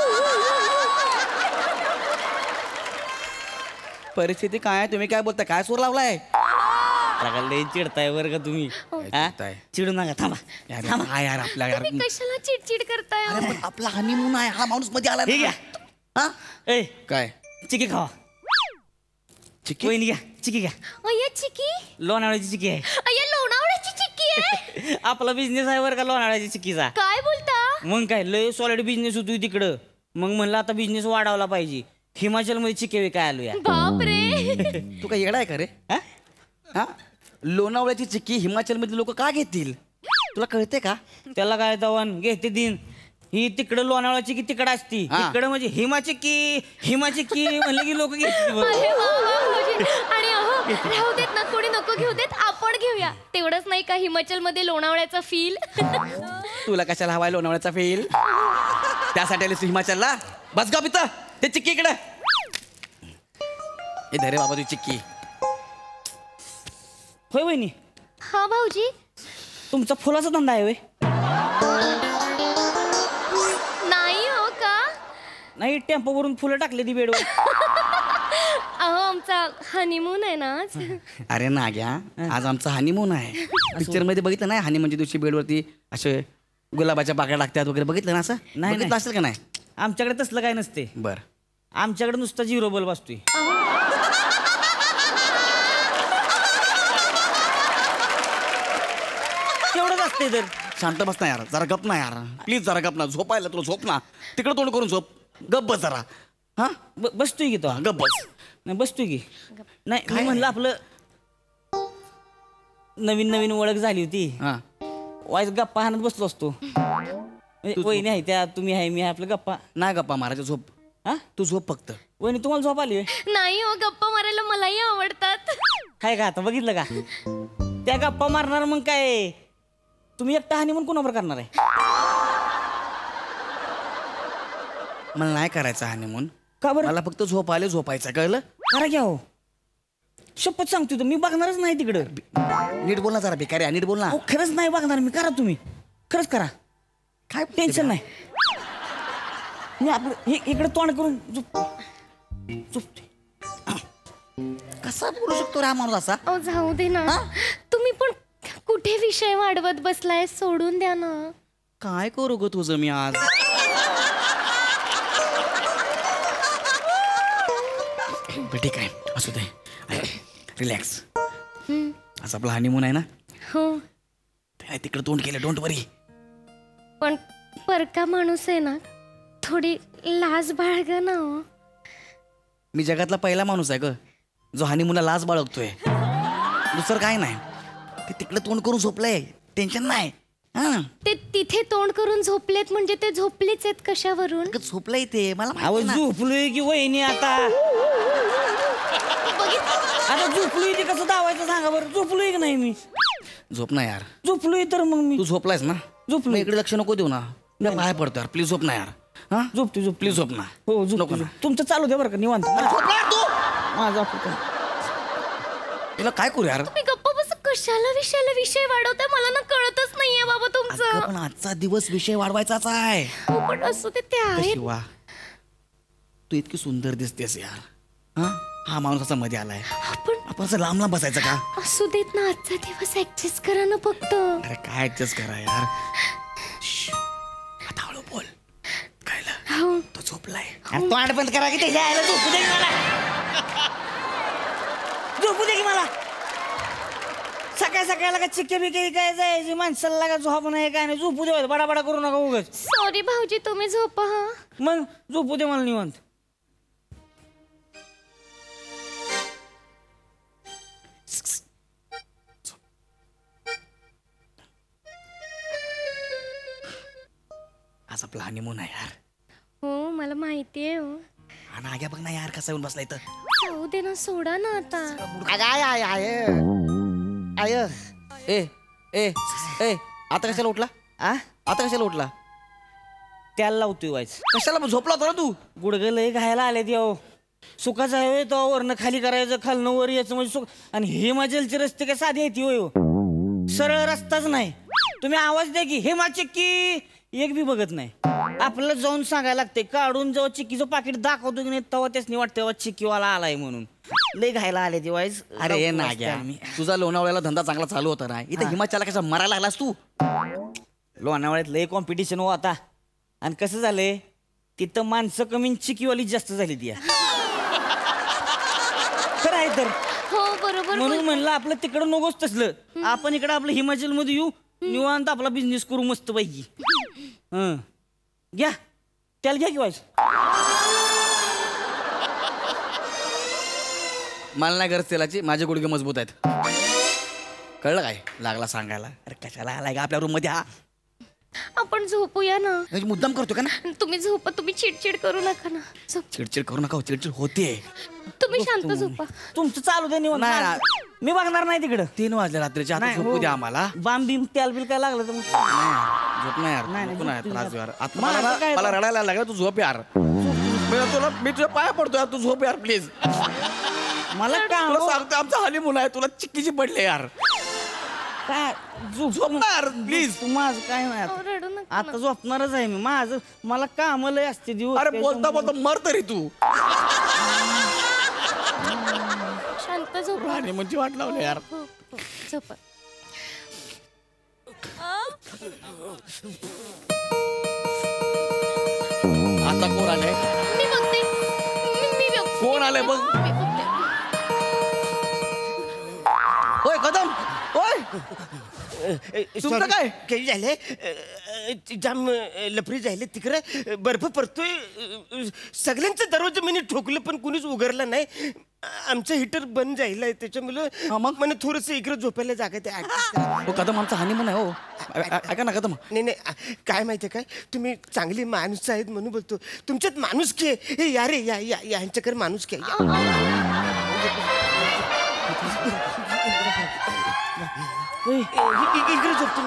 परिस्थिती काय आहे, तुम्ही काय बोलताय? काय सूर लावलाय? लय चिडताय बरं का तुम्ही. चिडू नका, थांबा. हा यार आपल्या यार तुम्ही कशाला चिडचिड करताय? अरे पण आपला हनीमून आहे, हा माणूस मध्ये आला. ठीक हा ए काय चिकी खावा. चिकी वहिनी घ्या, चिकी घ्या. अय्या चिकी, लोणावळ्याची चिकी आहे. अय्या लोणावळ्याची चिक्की आहे. आपला बिझनेस आहे बरं का लोणावळ्याची चिक्कीचा. काय बोलता? मग काय लय सॉलिड बिझनेस होतो तिकडं. मग म्हणलं आता बिझनेस वाढवला पाहिजे. हिमाचल मध्ये चिके काय आलो या. बाप रे, तू काय येडा आहे का रे? हा लोणावळ्याची चिक्की हिमाचल मध्ये लोक का घेतील? तुला कळते का? त्याला काय तवान घेते दिन. ही तिकडं लोणावळ्याची की तिकडं असती. तिकडं म्हणजे हिमाची की म्हणलं की लोक घेतील. अरे वा वा भाऊजी. आणि अहो राहू देत ना, कोणी नको घेऊ देत, आपण घेऊया. तेवढंच नाही का हिमाचल मध्ये लोणावळ्याचा फील. तुला कशाला हवाय लोणावळ्याचा फील? त्यासाठी आलीस तू हिमाचलला? बस गा पिता ते चिक्की इकडे. हे धरे बाबा तू चिक्की. होय वहिनी, हा भाऊजी. तुमचा फुलाचा धंदा आहे होय? नाही हो का? नाही टेम्पो वरून फुलं टाकले ती बेडवर. अहो आमचा हनीमून आहे ना आज. अरे नाग्या, आज आमचा हनीमून आहे. पिक्चर मध्ये बघितलं नाही हनीमूनच्या दिवशी बेडवरती असे गुलाबाच्या बागा टाकतात वगैरे, बघितलं ना? असं नाही, बघितलं असेल का नाही? आमच्याकडे तसलं काय नसते. बर, आमच्याकडे नुसता 0 बल्ब असतोय. तेवढंच असते. तर शांत बस ना यार, जरा गप ना यार, प्लीज जरा गप ना. झोपायला तुला झोप ना, तिकडे तोंड करून झोप. गप बस जरा. हा बसतोय की तो. गप बस. नाही बसतोय की. नाही मी म्हणलं आपलं नवीन ओळख झाली होती. हा वाईस गप्पा हाणत बसलो असतो. वहिनी आहे त्या, तुम्ही आहे, मी आहे, आपलं गप्पा. नाही गप्पा मारायचं, झोप. हा तू झोप फक्त. वहिनी तुम्हाला झोप आली होय? नाही हो, गप्पा मारायला मलाही आवडतात. काय का आता बघितलं का? त्या गप्पा मारणार मग काय तुम्ही एकटा हनीमून कोणावर करणार आहे? मला नाही करायचं हनीमून. का बरं? मला फक्त झोप आले, झोपायचं. कळलं? करा घ्या हो, शपथ सांगतो मी बघणारच नाही तिकडं. नीट बोल ना जरा, भिकारी नीट बोल ना. अहो, खरंच नाही बघणार मी. करा तुम्ही, खरंच करा. काय टेन्शन नाही. मी आपलं इकडे तोंड करून झोपते. कसा बोलू शकतो रे हा माणूस असा? अहो जाऊ दे ना, तुम्ही पण कुठे विषय वाढवत बसलाय, सोडून द्या ना. काय करू ग तुझं मी आज? ठीक आहे, असू दे, रिलॅक्स. आज आपला हनीमून आहे ना? हो, तिकडे तोंड केलं, डोंट वरी. पण परका माणूस आहे ना, थोडी लाज बाळग ना हो. मी जगातला पहिला माणूस आहे ग जो हनीमूनला लाज बाळगतोय. दुसरं काय नाही. ते तिकडे तोंड करून झोपलंय, टेन्शन नाही. ते तिथे तोंड करून झोपलेत म्हणजे ते झोपलेच आहेत कशावरून? झोपलंय ते मला अहो माहिती आहे ना. झोपलोय की वहिनी आता. आता झोपलोय ते कसं दावायचं सांगा बरं? झोपलोय की नाही मी? झोप ना यार. झोपलोय तर मग मी. तू झोपलायस ना? झोपलो. मग इकडे लक्ष नको देऊ ना. मी बाहेर पडतो यार, प्लीज झोप ना यार. हा झोपतो प्लीज झोप ना. हो नको झोपतो. ना. तुमचं चालू द्या बरं का निवांत. झोपला तू? माझा आपलं तुला काय करू यार? तुम्ही गप्पा बस, कशाला विषय वाढवताय? मला ना कळतच नाहीये बाबा अगं, तुमचं. पण आजचा दिवस विषय वाढवायचाच आहे. हो, पण असू दे, ते आहेत. शिवा, तू इतकी सुंदर दिसतेस यार. हा माणूस असा मध्ये आलाय, आपण असं लांब लांब बसायचं का? असू देत ना, आजचा दिवस ऍडजस्ट करा ना फक्त. अरे काय ऍडजस्ट करा यार. आता हळू बोल. कळलं? हो, तो झोपलाय. तोंड बंद करा की त्याच्या आईला झोपू दे की मला. झोपू दे की मला. सकाळी सकाळ सकाळला का चिक्के बिके काय जायची माणसाला लागा झोप नाही काय नाही झोपू दे बडा करू नका उगाच. सॉरी भाऊजी तुम्ही झोपा हा. मग झोपू दे मला निवांत. आज आपला हनीमून आहे यार. हो मला माहितीये हो. हा ना आग्या बघ ना यार कसा येऊन बसला इथं. जाऊ दे ना सोडा ना आता. आय ए ए ए आता कशाला उठला आता कशाला उठला त्याला लावतोय वाईस कशाला झोपला होता ना तू गुडघे लय घायला आले ती अहो सुखाचं आहे तो वरनं खाली करायचं खालनं वर यायचं म्हणजे सुख आणि हिमाचलचे रस्ते काय साधे आहेत हो सरळ रस्ताच नाही तुम्ही आवाज द्या की हेमा चिक्की एक बी बघत नाही आपल्याला जाऊन सांगायला लागते काढून जेव्हा चिक्कीचं पाकिट दाखवतो की नाही तेव्हा त्याच वाटतं तेव्हा चिक्कीवाला आलाय म्हणून लय घायला आले ती वाईस. अरे ना घ्या तुझा लोणावळ्याला धंदा चांगला चालू होता ना इथं हिमाचलला कशा मरायला लागलास तू. लोणावळ्यात लय कॉम्पिटिशन हो आता आणि कसं झालंय तिथं माणसं कमी चिकीवाली जास्त झाली ती खरं आहे तर हो बरोबर म्हणून म्हणलं आपलं तिकडं नकोच तसलं आपण इकडं आपलं हिमाचल मध्ये येऊ निवांत आपला बिझनेस करू मस्त पैकी. घ्या त्याला घ्या की वाईस. मला नाही गरज तेलाची माझे गुडघे मजबूत आहेत. कळलं काय लागला सांगायला. अरे कशाला आलाय का आपल्या रूम मध्ये हा आपण झोपूया ना. मुद्दाम करतो का ना. तुम्ही झोपा तुम्ही चिडचिड करू नका ना. चिडचिड करू नका चिडचिड होते. तुम्ही शांत झोपा. तुमचं चालू दे निवांत. नाही मी बघणार नाही तिकडं 3 वाजले रात्रीच्या आता झोपू द्या आम्हाला. बाम बीम त्याल बिल काय लागलं तर झोप नाही यार नको नाही त्रास यार आता मला रडायला लागला तू झोप यार. मी तुझ्या पाया पडतो यार तू झोप यार प्लीज. मला काय तुला सांगतो आमचा हनीमून आहे तुला चिक्कीची पडले यार. काय झोप ना यार प्लीज. तू माझं काय नाही रडू नका. आता झोपणारच आहे मी माझं मला काम लय असते दिवस. अरे बोलता बोलता मर तरी तू. शांत झोपा. हनीमूनची वाट लावली यार. हो, हो, झोपा. आता कोण आलंय मी बघते मी बघते. कोण आलंय बघ. मी बघते. होय कदम होय तुमचं काय काही झालंय जाम लफरी झाले तिकडे बर्फ पडतोय सगळ्यांचं दरवाजा मी ठोकलं पण कुणीच उघडलं नाही. आमचं हिटर बंद जाईल त्याच्यामुळे मला थोडस इकडे झोपायला जागा ते हो कदम आमचा हनीमून आहे हो. ऐका ना कदम. नाही काय माहितीये काय तुम्ही चांगली माणूस आहेत म्हणून बोलतो तुमच्यात माणूस की हे या रे या यांच्याकडे माणूस की इकडे झोपतो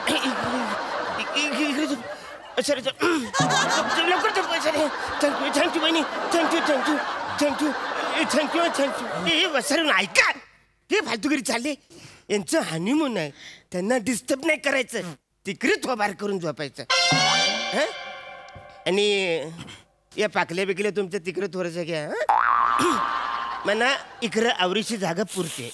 इकडे झोप. अच्छा लवकर झोप. थँक्यू थँक्यू बहिणी thank you thank you thank you thank you thank you हे वसरून ऐका हे फालतूगिरी चालले यांचं हनीमून आहे त्यांना डिस्टर्ब नाही करायचं तिकडे थोबार करून झोपायचं. आणि या पाकल्या बिकल्या तुमच्या तिकडे थोडंसं घ्या म्हणा इकडं आवरीची जागा पुरते.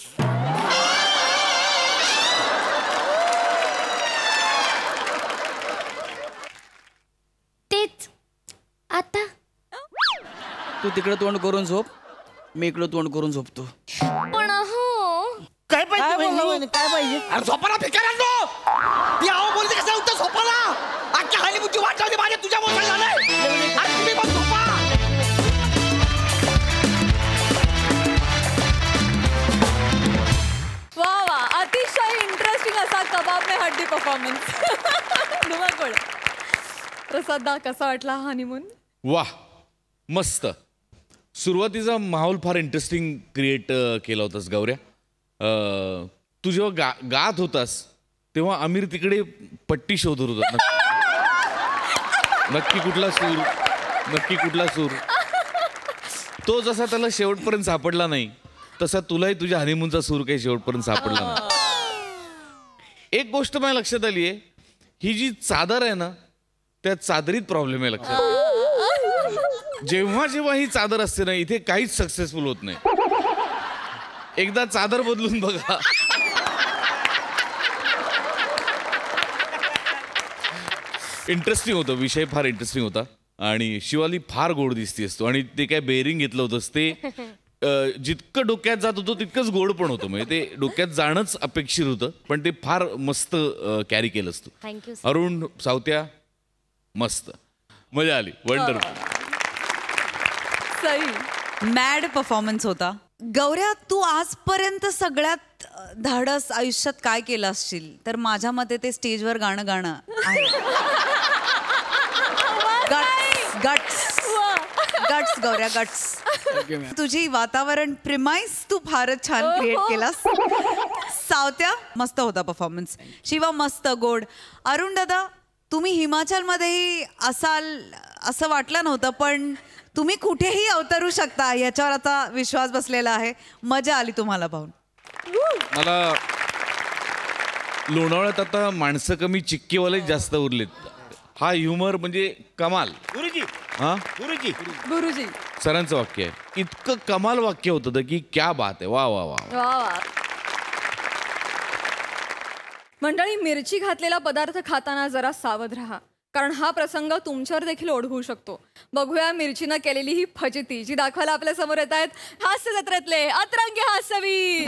तेच आता तू तिकडे तोंड करून झोप मी इकडे तोंड करून झोपतो. पण हो काय पाहिजे काय पाहिजे अरे झोपाला भिकाऱ्यांनो ती आहो बोलते कसं होतं झोपाला. अख्ख्या हनीमूनची वाट लावली माझ्या तुझ्या मोबाईल झालंय. अरे तुम्ही पण झोपा. वा वा अतिशय इंटरेस्टिंग असा कबाब में हड्डी परफॉर्मन्स. धुमाकूळ. प्रसाद दा कसा वाटला हा हनीमून. वाह मस्त. सुरुवातीचा माहोल फार इंटरेस्टिंग क्रिएट केला होतास गौऱ्या. तू जेव्हा गात होतास तेव्हा आमिर तिकडे पट्टी शोधत होता. नक्की कुठला सूर तो जसा त्याला शेवटपर्यंत सापडला नाही तसा तुलाही तुझ्या हनीमूनचा सूर काही शेवटपर्यंत सापडला नाही. एक गोष्ट माझ्या लक्षात आली आहे ही जी चादर आहे ना त्या चादरीत प्रॉब्लेम आहे लक्षात. जेव्हा ही चादर असते ना इथे काहीच सक्सेसफुल होत नाही. एकदा चादर बदलून बघा. इंटरेस्टिंग होतं विषय फार इंटरेस्टिंग होता आणि शिवाली फार गोड दिसतीस तू आणि ते काय बेरिंग घेतलं होतंस ते जितकं डोक्यात जात होतं तितकंच गोड पण होतं. म्हणजे ते डोक्यात जाणंच अपेक्षित होतं, पण ते फार मस्त कॅरी केलंस तू. थँक्यू. अरुण, सावत्या, मस्त मजा आली. वंडरफुल. सई. मॅड परफॉर्मन्स होता. गौऱ्या, तू आजपर्यंत सगळ्यात धाडस आयुष्यात काय केलं असशील तर माझ्या मते ते स्टेजवर गाणं आहे. गट्स गौऱ्या, गट्स. तुझी वातावरण प्रिमाइस तू फारच छान क्रिएट केलास. सावत्या, मस्त होता परफॉर्मन्स. शिवा, मस्त गोड. अरुण दादा, तुम्ही हिमाचलमध्येही असाल असं वाटलं नव्हतं, पण तुम्ही कुठेही अवतरू शकता याच्यावर आता विश्वास बसलेला आहे. मजा आली तुम्हाला पाहून. मला लोणावळ्यात आता माणसं कमी, चिक्कीवाले जास्त उरलेत. हा ह्युमर म्हणजे कमाल. गुरुजी, हा गुरुजी, गुरुजी. सरांचं वाक्य आहे, इतकं कमाल वाक्य होतं की क्या बात आहे. वा वा वा. वा वा. मंडळी, मिरची घातलेला पदार्थ खाताना जरा सावध राहा, कारण हा प्रसंग तुमच्यावर देखील ओढवू शकतो. बघूया मिरचीनं केलेली ही फजिती, जी दाखवायला आपल्या समोर येत आहेत हास्य जत्रेतले अतरंगी हास्यवीर.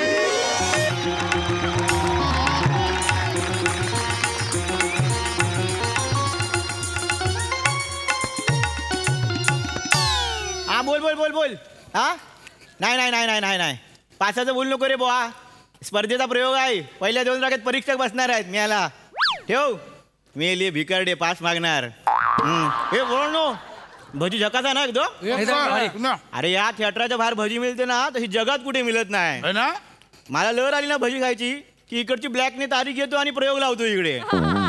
हा, बोल बोल बोल बोल. हा, नाही नाही नाही नाही नाही नाही, पासाचं बोल नको रे बुवा. स्पर्धेचा प्रयोग आहे. पहिल्या 2 रागात परीक्षक बसणार आहेत. मी आला ठेव. मेले भिकारडे पास मागणार. हे बोल नो, भजी झकाचा ना एकदम. अरे या थिएटरच्या बाहेर भजी मिळते ना, तशी जगात कुठे मिळत नाही ना. मला लहर आली ना भजी खायची की इकडची ब्लॅकने तारीख घेतो आणि प्रयोग लावतो इकडे.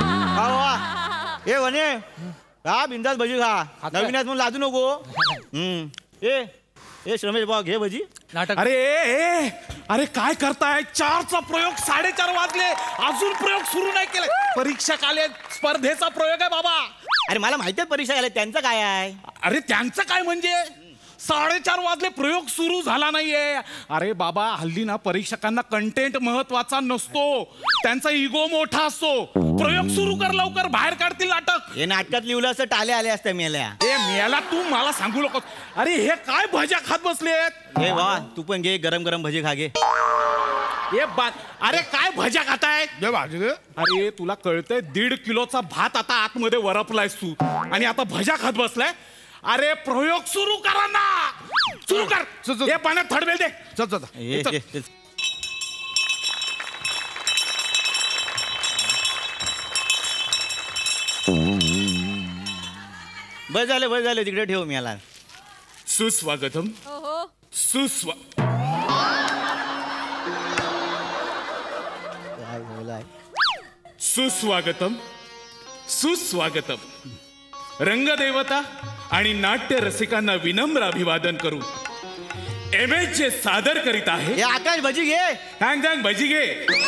हे म्हणे हा, बिंदास भजी खा. नवीन म्हणून लाजू नको. ए श्रमेश भाऊ, घे भजी. अरे अरे काय करताय? 4चा प्रयोग 4:30 वाजले, अजून प्रयोग सुरू नाही केले. परीक्षक आले, स्पर्धेचा प्रयोग आहे बाबा. अरे मला माहिती आहे परीक्षा आल्या, त्यांचं काय आहे? अरे त्यांचं काय म्हणजे 4:30 वाजले, प्रयोग सुरू झाला नाहीये. अरे बाबा, हल्ली ना परीक्षकांना कंटेंट महत्वाचा नसतो, त्यांचा इगो मोठा असतो. प्रयोग सुरू कर लवकर, बाहेर काढतील नाटक. हे नाटकात लिहिलं असं टाले आले असते मेल्या. ए मेला, तू मला सांगू नकोस. अरे हे काय भज्या खात बसलेत? हे वा, तू पण घे, गरम गरम भजी खा घे. अरे काय भज्या खाताय? अरे तुला कळतंय 1.5 किलोचा भात आता आतमध्ये वरपलायस तू, आणि आता भज्या खात बसलाय. अरे प्रयोग सुरू करा ना, सुरू कर. हे पाण्यात थडवेल दे. बस झालं तिकडे ठेव. मी आला. सुस्वागतम. सुस्वागतम, सुस्वागतम. रंगदेवता आणि नाट्य रसिकांना विनम्र अभिवादन करू एमएच जे सादर करीत आहे. आकाश भजी घे. हँग भजी घे.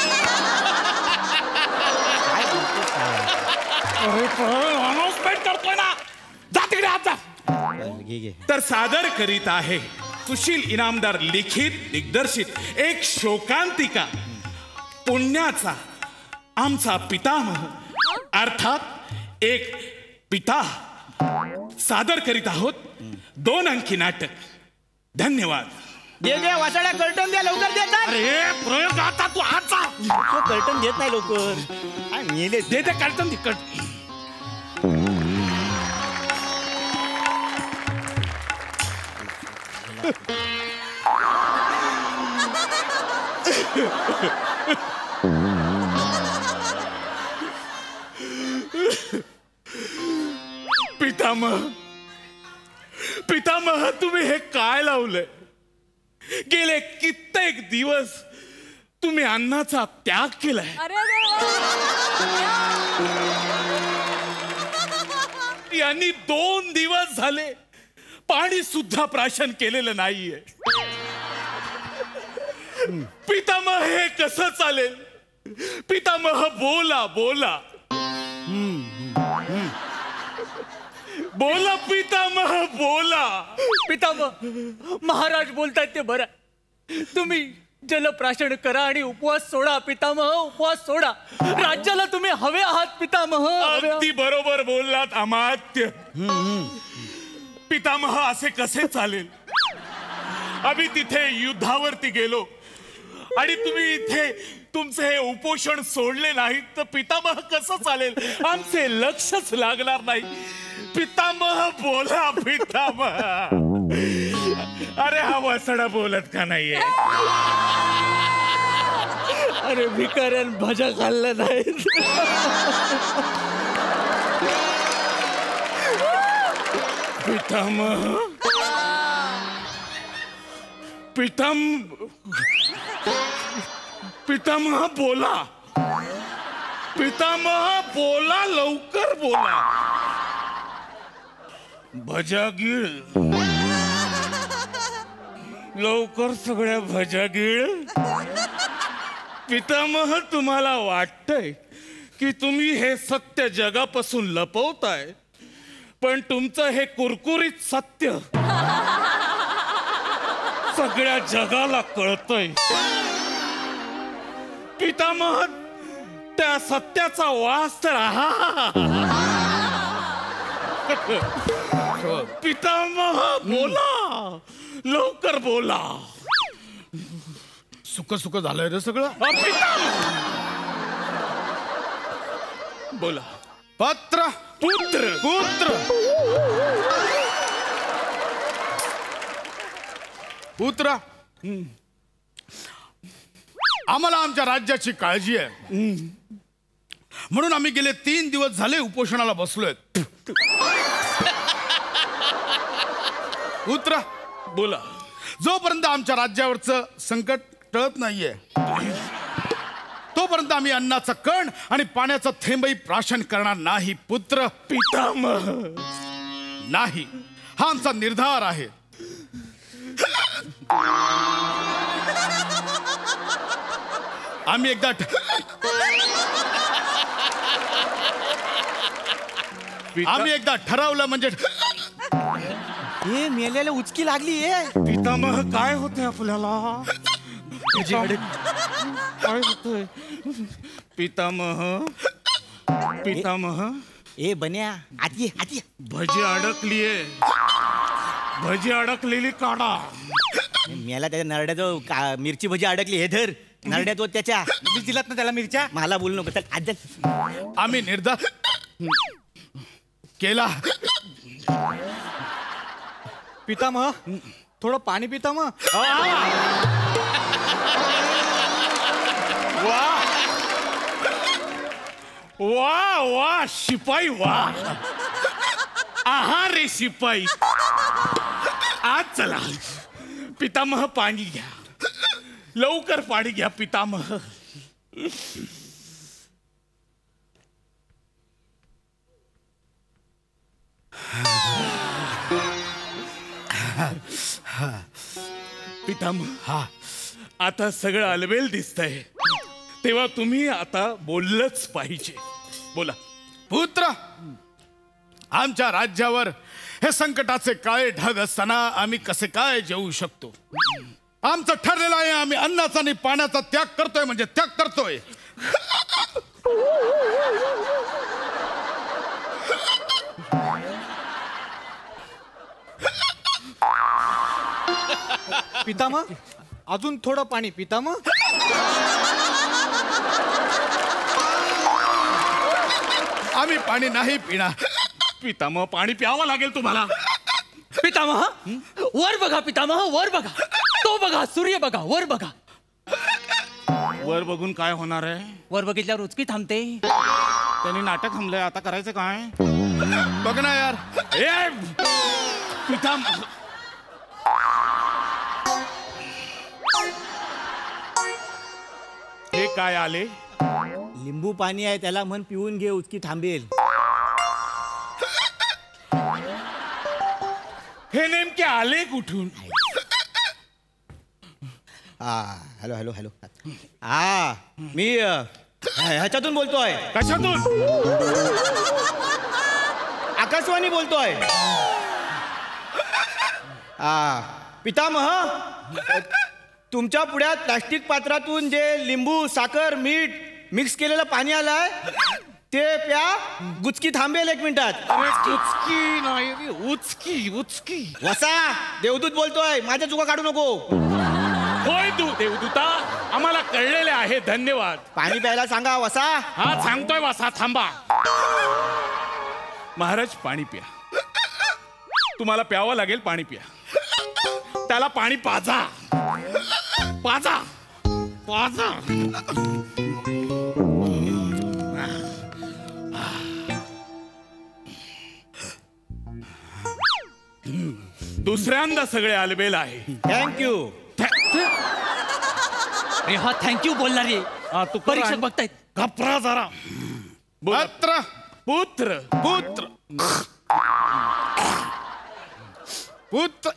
अनाउन्समेंट करतोय ना, जा तिकडे आता. तर सादर करीत आहे सुशील इनामदार लिखित दिग्दर्शित एक शोकांतिका, पुण्याचा आमचा पितामह, अर्थात एक पिता. सादर करीत आहोत 2 अंकी नाटक. धन्यवाद. दे वाचाड्या, कर्टन द्या लवकर. देतात. अरे प्रयोग आता तू आजचा कर्टन देत नाही लवकर. मेले. दे कर्टन. पितामह, तुम्ही हे काय लावलंय? गेले कित्येक दिवस तुम्ही अन्नाचा त्याग केलाय. यांनी 2 दिवस झाले पाणी सुद्धा प्राशन केलेलं नाहीये. पितामह, हे कसं चालेल? पितामह, बोला बोला. बोला पितामह, बोला. पितामह, महाराज बोलतायत ते बरं. तुम्ही जलप्राशन करा आणि उपवास सोडा पितामह, उपवास सोडा. राज्याला तुम्ही हवे आहात पितामह. अगदी बरोबर बोललात अमात्य. पितामह, असे कसे चालेल? आम्ही तिथे युद्धावरती गेलो आणि तुम्ही इथे तुमचे हे उपोषण सोडले नाही तर पितामह कसं चालेल? आमचे लक्षच लागणार नाही. पितामह बोला पितामह. अरे हा वसडा बोलत का नाहीये? अरे भिकाऱ्यान भजा खाल्लं नाही. पितामह पितामह बोला. पितामह बोला, लवकर बोला. भजा गिळ, लवकर सगळ्या भजा गिळ. पितामह तुम्हाला वाटतंय की तुम्ही हे सत्य जगापासून लपवताय, पण तुमचं हे कुरकुरीत सत्य सगळ्या जगाला कळतंय. पितामह त्या सत्याचा वास तर पितामह बोला, लवकर बोला. सुख सुख झालंय रे सगळं. बोला. पुत्र पुत्र आम्हाला आमच्या राज्याची काळजी आहे, म्हणून आम्ही गेले 3 दिवस झाले उपोषणाला बसलोय. पुत्र बोला. जोपर्यंत आमच्या राज्यावरचं संकट टळत नाहीये तोपर्यंत आम्ही अन्नाचा कण आणि पाण्याचा थेंबही प्राशन करणार नाही. पुत्र पितामह नाही, हा आमचा निर्धार आहे. आम्ही एकदा ठरवलं म्हणजे हे मेल्याला उचकी लागली आहे. पितामह काय होतंय आपल्याला? काय होतंय? पितामह ए बन्या आती आती भजी अडकलीये. भजी अडकलेली काढा. मेला त्याच्या नरड्याचं मिरची भजी अडकली. हे धर नरड्यात त्याच्या दिलात ना त्याला मिरच्या. मला बोलू नको. चल आम्ही निर्धार केला. पितामह थोडं पाणी पितामह. वा वा वा शिपाई वा. आहा रे शिपाई. आज चला पितामह पाणी घ्या, लवकर पाणी घ्या पितामह. पितामह हा आता सगळं अलबेल दिसतंय, तेव्हा तुम्ही आता बोललंच पाहिजे. बोला. पुत्र आमच्या राज्यावर हे संकटाचे काळे ढग असताना आम्ही कसे काय जेवू शकतो? आमचं ठरलेलं आहे, आम्ही अन्नाचा आणि पाण्याचा त्याग करतोय म्हणजे त्याग करतोय. पितामह अजून थोडं पाणी पितामह. आम्ही पाणी नाही पिणार. पितामह पाणी प्यावं लागेल तुम्हाला. पितामह वर बघा. पितामह वर बघा. तो बघा, सूर्य बघा, वर बघा. वर बघून काय होणार आहे? वर बघितल्यावर उचकी थांबते. त्यांनी नाटक थांबलंय, आता करायचं काय? बघ ना यार. ए पितामह हे काय आले? लिंबू पाणी आहे, त्याला म्हण पिऊन घे, उचकी थांबेल. हे नेमके आले कुठून? Hello hello hello. मी ह्याच्यातून बोलतोय. कशातून? आकाशवाणी बोलतोय. पितामह तुमच्या पुढ्यात प्लास्टिक पात्रातून जे लिंबू, साखर, मीठ मिक्स केलेलं पाणी आलंय ते प्या गुचकी थांबेल 1 मिनिटात. उचकी नाही उचकी उचकी. वसा देवदूत बोलतोय, माझ्या चुका काढू नको. होय तू देवदूता, आम्हाला कळलेले आहे, धन्यवाद. पाणी प्यायला सांगा वसा. हा सांगतोय वासा, थांबा. महाराज पाणी प्या. तुम्हाला प्यावं लागेल, पाणी प्या. त्याला पाणी पाजा पाजा पाजा. दुसऱ्यांदा सगळे आलबेल आहे. थँक्यू. अरे हा थँक्यू बोलला रे. तू परीक्षक बघतायत. घपरा जरा. पुत्र पुत्र पुत्र पुत्र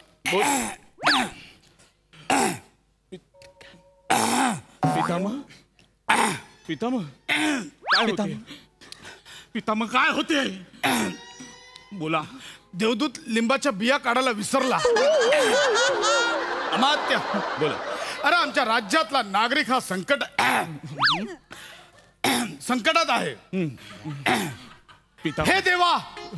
पितामह पितामह काय होते? पितामह काय होते? बोला. देवदूत लिंबाच्या बिया काढायला विसरला. अमात्य बोला. अरे आमच्या राज्यातला नागरिक हा संकटात आहे. हे देवा,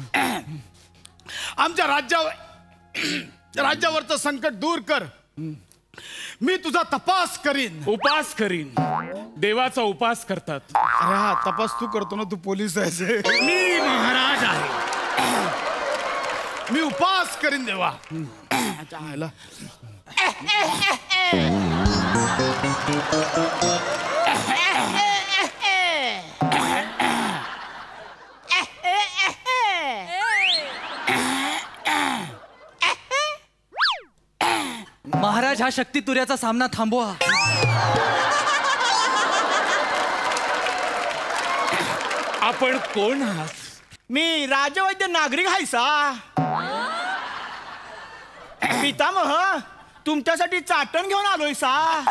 आमच्या राज्यावरचं संकट दूर कर. मी तुझा तपास करीन. उपास करीन. देवाचा उपास करतात. अरे हा तपास तू करतो ना, तू पोलीस आहेस. मी महाराज आहे. मी उपास करीन देवा. महाराज हा शक्ती तुऱ्याचा सामना थांबवा. आपण कोण आहात? मी राजवैद्य नागरिक आहे सा. पितामह, तुमच्यासाठी चाटण घेऊन आलोय सा.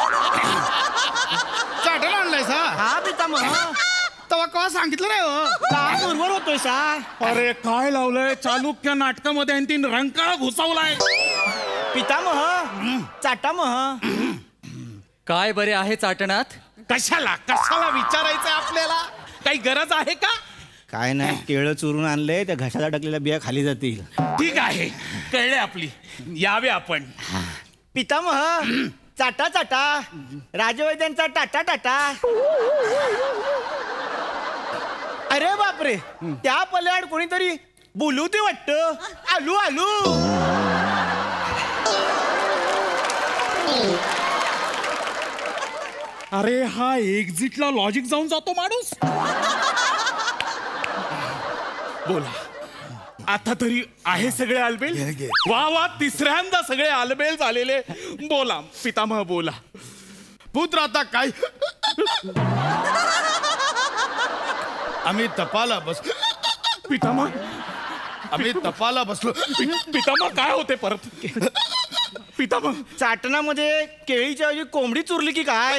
चाटण आणलाय सा? हा पितामह. तेव्हा केव्हा सांगितलं नाही हो. का बरोबर होतोय सा. अरे काय लावलंय चालुक्य नाटकामध्ये आणि 3 रंकाळा घुसवलाय. पितामह, चाटामह. काय बरे आहे चाटणात? कशाला कशाला विचारायचं आपल्याला? काही गरज आहे का? काय नाही, केळं चुरून आणले, त्या घशाला टाकलेल्या बिया खाली जातील. ठीक आहे, कळले आपली. यावे आपण. पितामह, चाटा चाटा. राजवैद्यांचा टाटा टाटा. अरे बापरे, त्या पल्याड कोणीतरी बोलू ते वाटतं. आलू आलू. अरे हा एक्झिटला लॉजिक जाऊन जातो माणूस. बोला. आता तरी आहे सगळे आलबेल. वा वा, तिसऱ्यांदा सगळे आलबेल झालेले. बोला पितामह, बोला. पुत्र आता काय? आम्ही तपाला बसलो. पितामह, आम्ही तपाला बसलो. पितामह काय होते परत? पितामह, चाटणामध्ये केळीच्या ऐवजी कोंबडी चुरली की काय?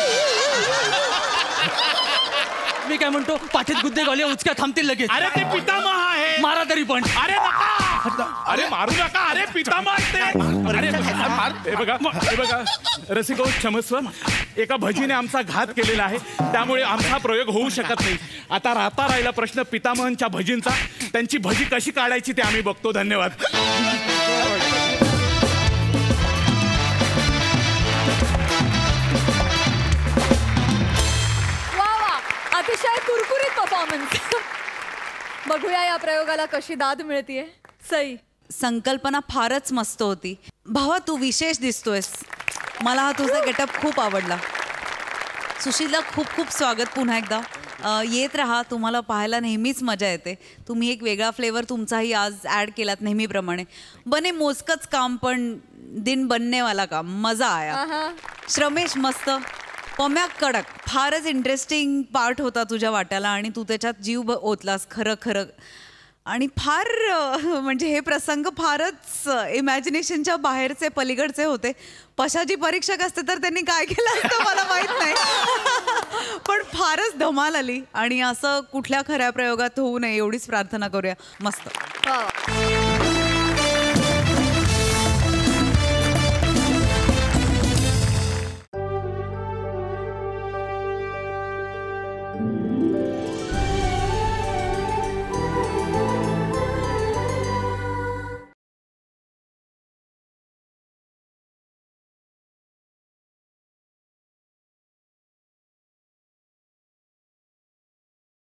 मी काय म्हणतो, पाठीत गुद्दे गावले उचक्या थांबतील लगेच. अरे ते पितामह आहे. मारा तरी पण. अरे नका, अरे मारू नका. अरे पितामह ते. अरे हे बघा, हे बघा रसिको, क्षमस्व. एका भजीने आमचा घात केलेला आहे, त्यामुळे आमचा प्रयोग होऊ शकत नाही. आता राहिला प्रश्न पितामहांच्या भजींचा. त्यांची भजी कशी काढायची ते आम्ही बघतो. धन्यवाद. अतिशय कुरकुरीत परफॉर्मन्स. बघूया या प्रयोगाला कशी दाद मिळतीये. सई, संकल्पना फारच मस्त होती. भावा, तू विशेष दिसतोयस. मला हा तुझा गेटअप खूप आवडला. सुशीलला खूप खूप स्वागत पुन्हा एकदा. येत राहा, तुम्हाला पाहायला नेहमीच मजा येते. तुम्ही एक वेगळा फ्लेवर तुमचाही आज ॲड केलात नेहमीप्रमाणे. बने मोजकंच काम, पण दिन बननेवाला काम. मजा आया. श्रमेश मस्त. पम्या कडक. फारच इंटरेस्टिंग पार्ट होता तुझ्या वाट्याला आणि तू त्याच्यात जीव ओतलास. खरं खरं. आणि फार म्हणजे हे प्रसंग फारच इमॅजिनेशनच्या बाहेरचे, पलीकडचे होते. पशाची परीक्षक असते तर त्यांनी काय केलं असतं मला माहित नाही. पण फारच धमाल आली. आणि असं कुठल्या खऱ्या प्रयोगात होऊ नये एवढीच प्रार्थना करूया. मस्त.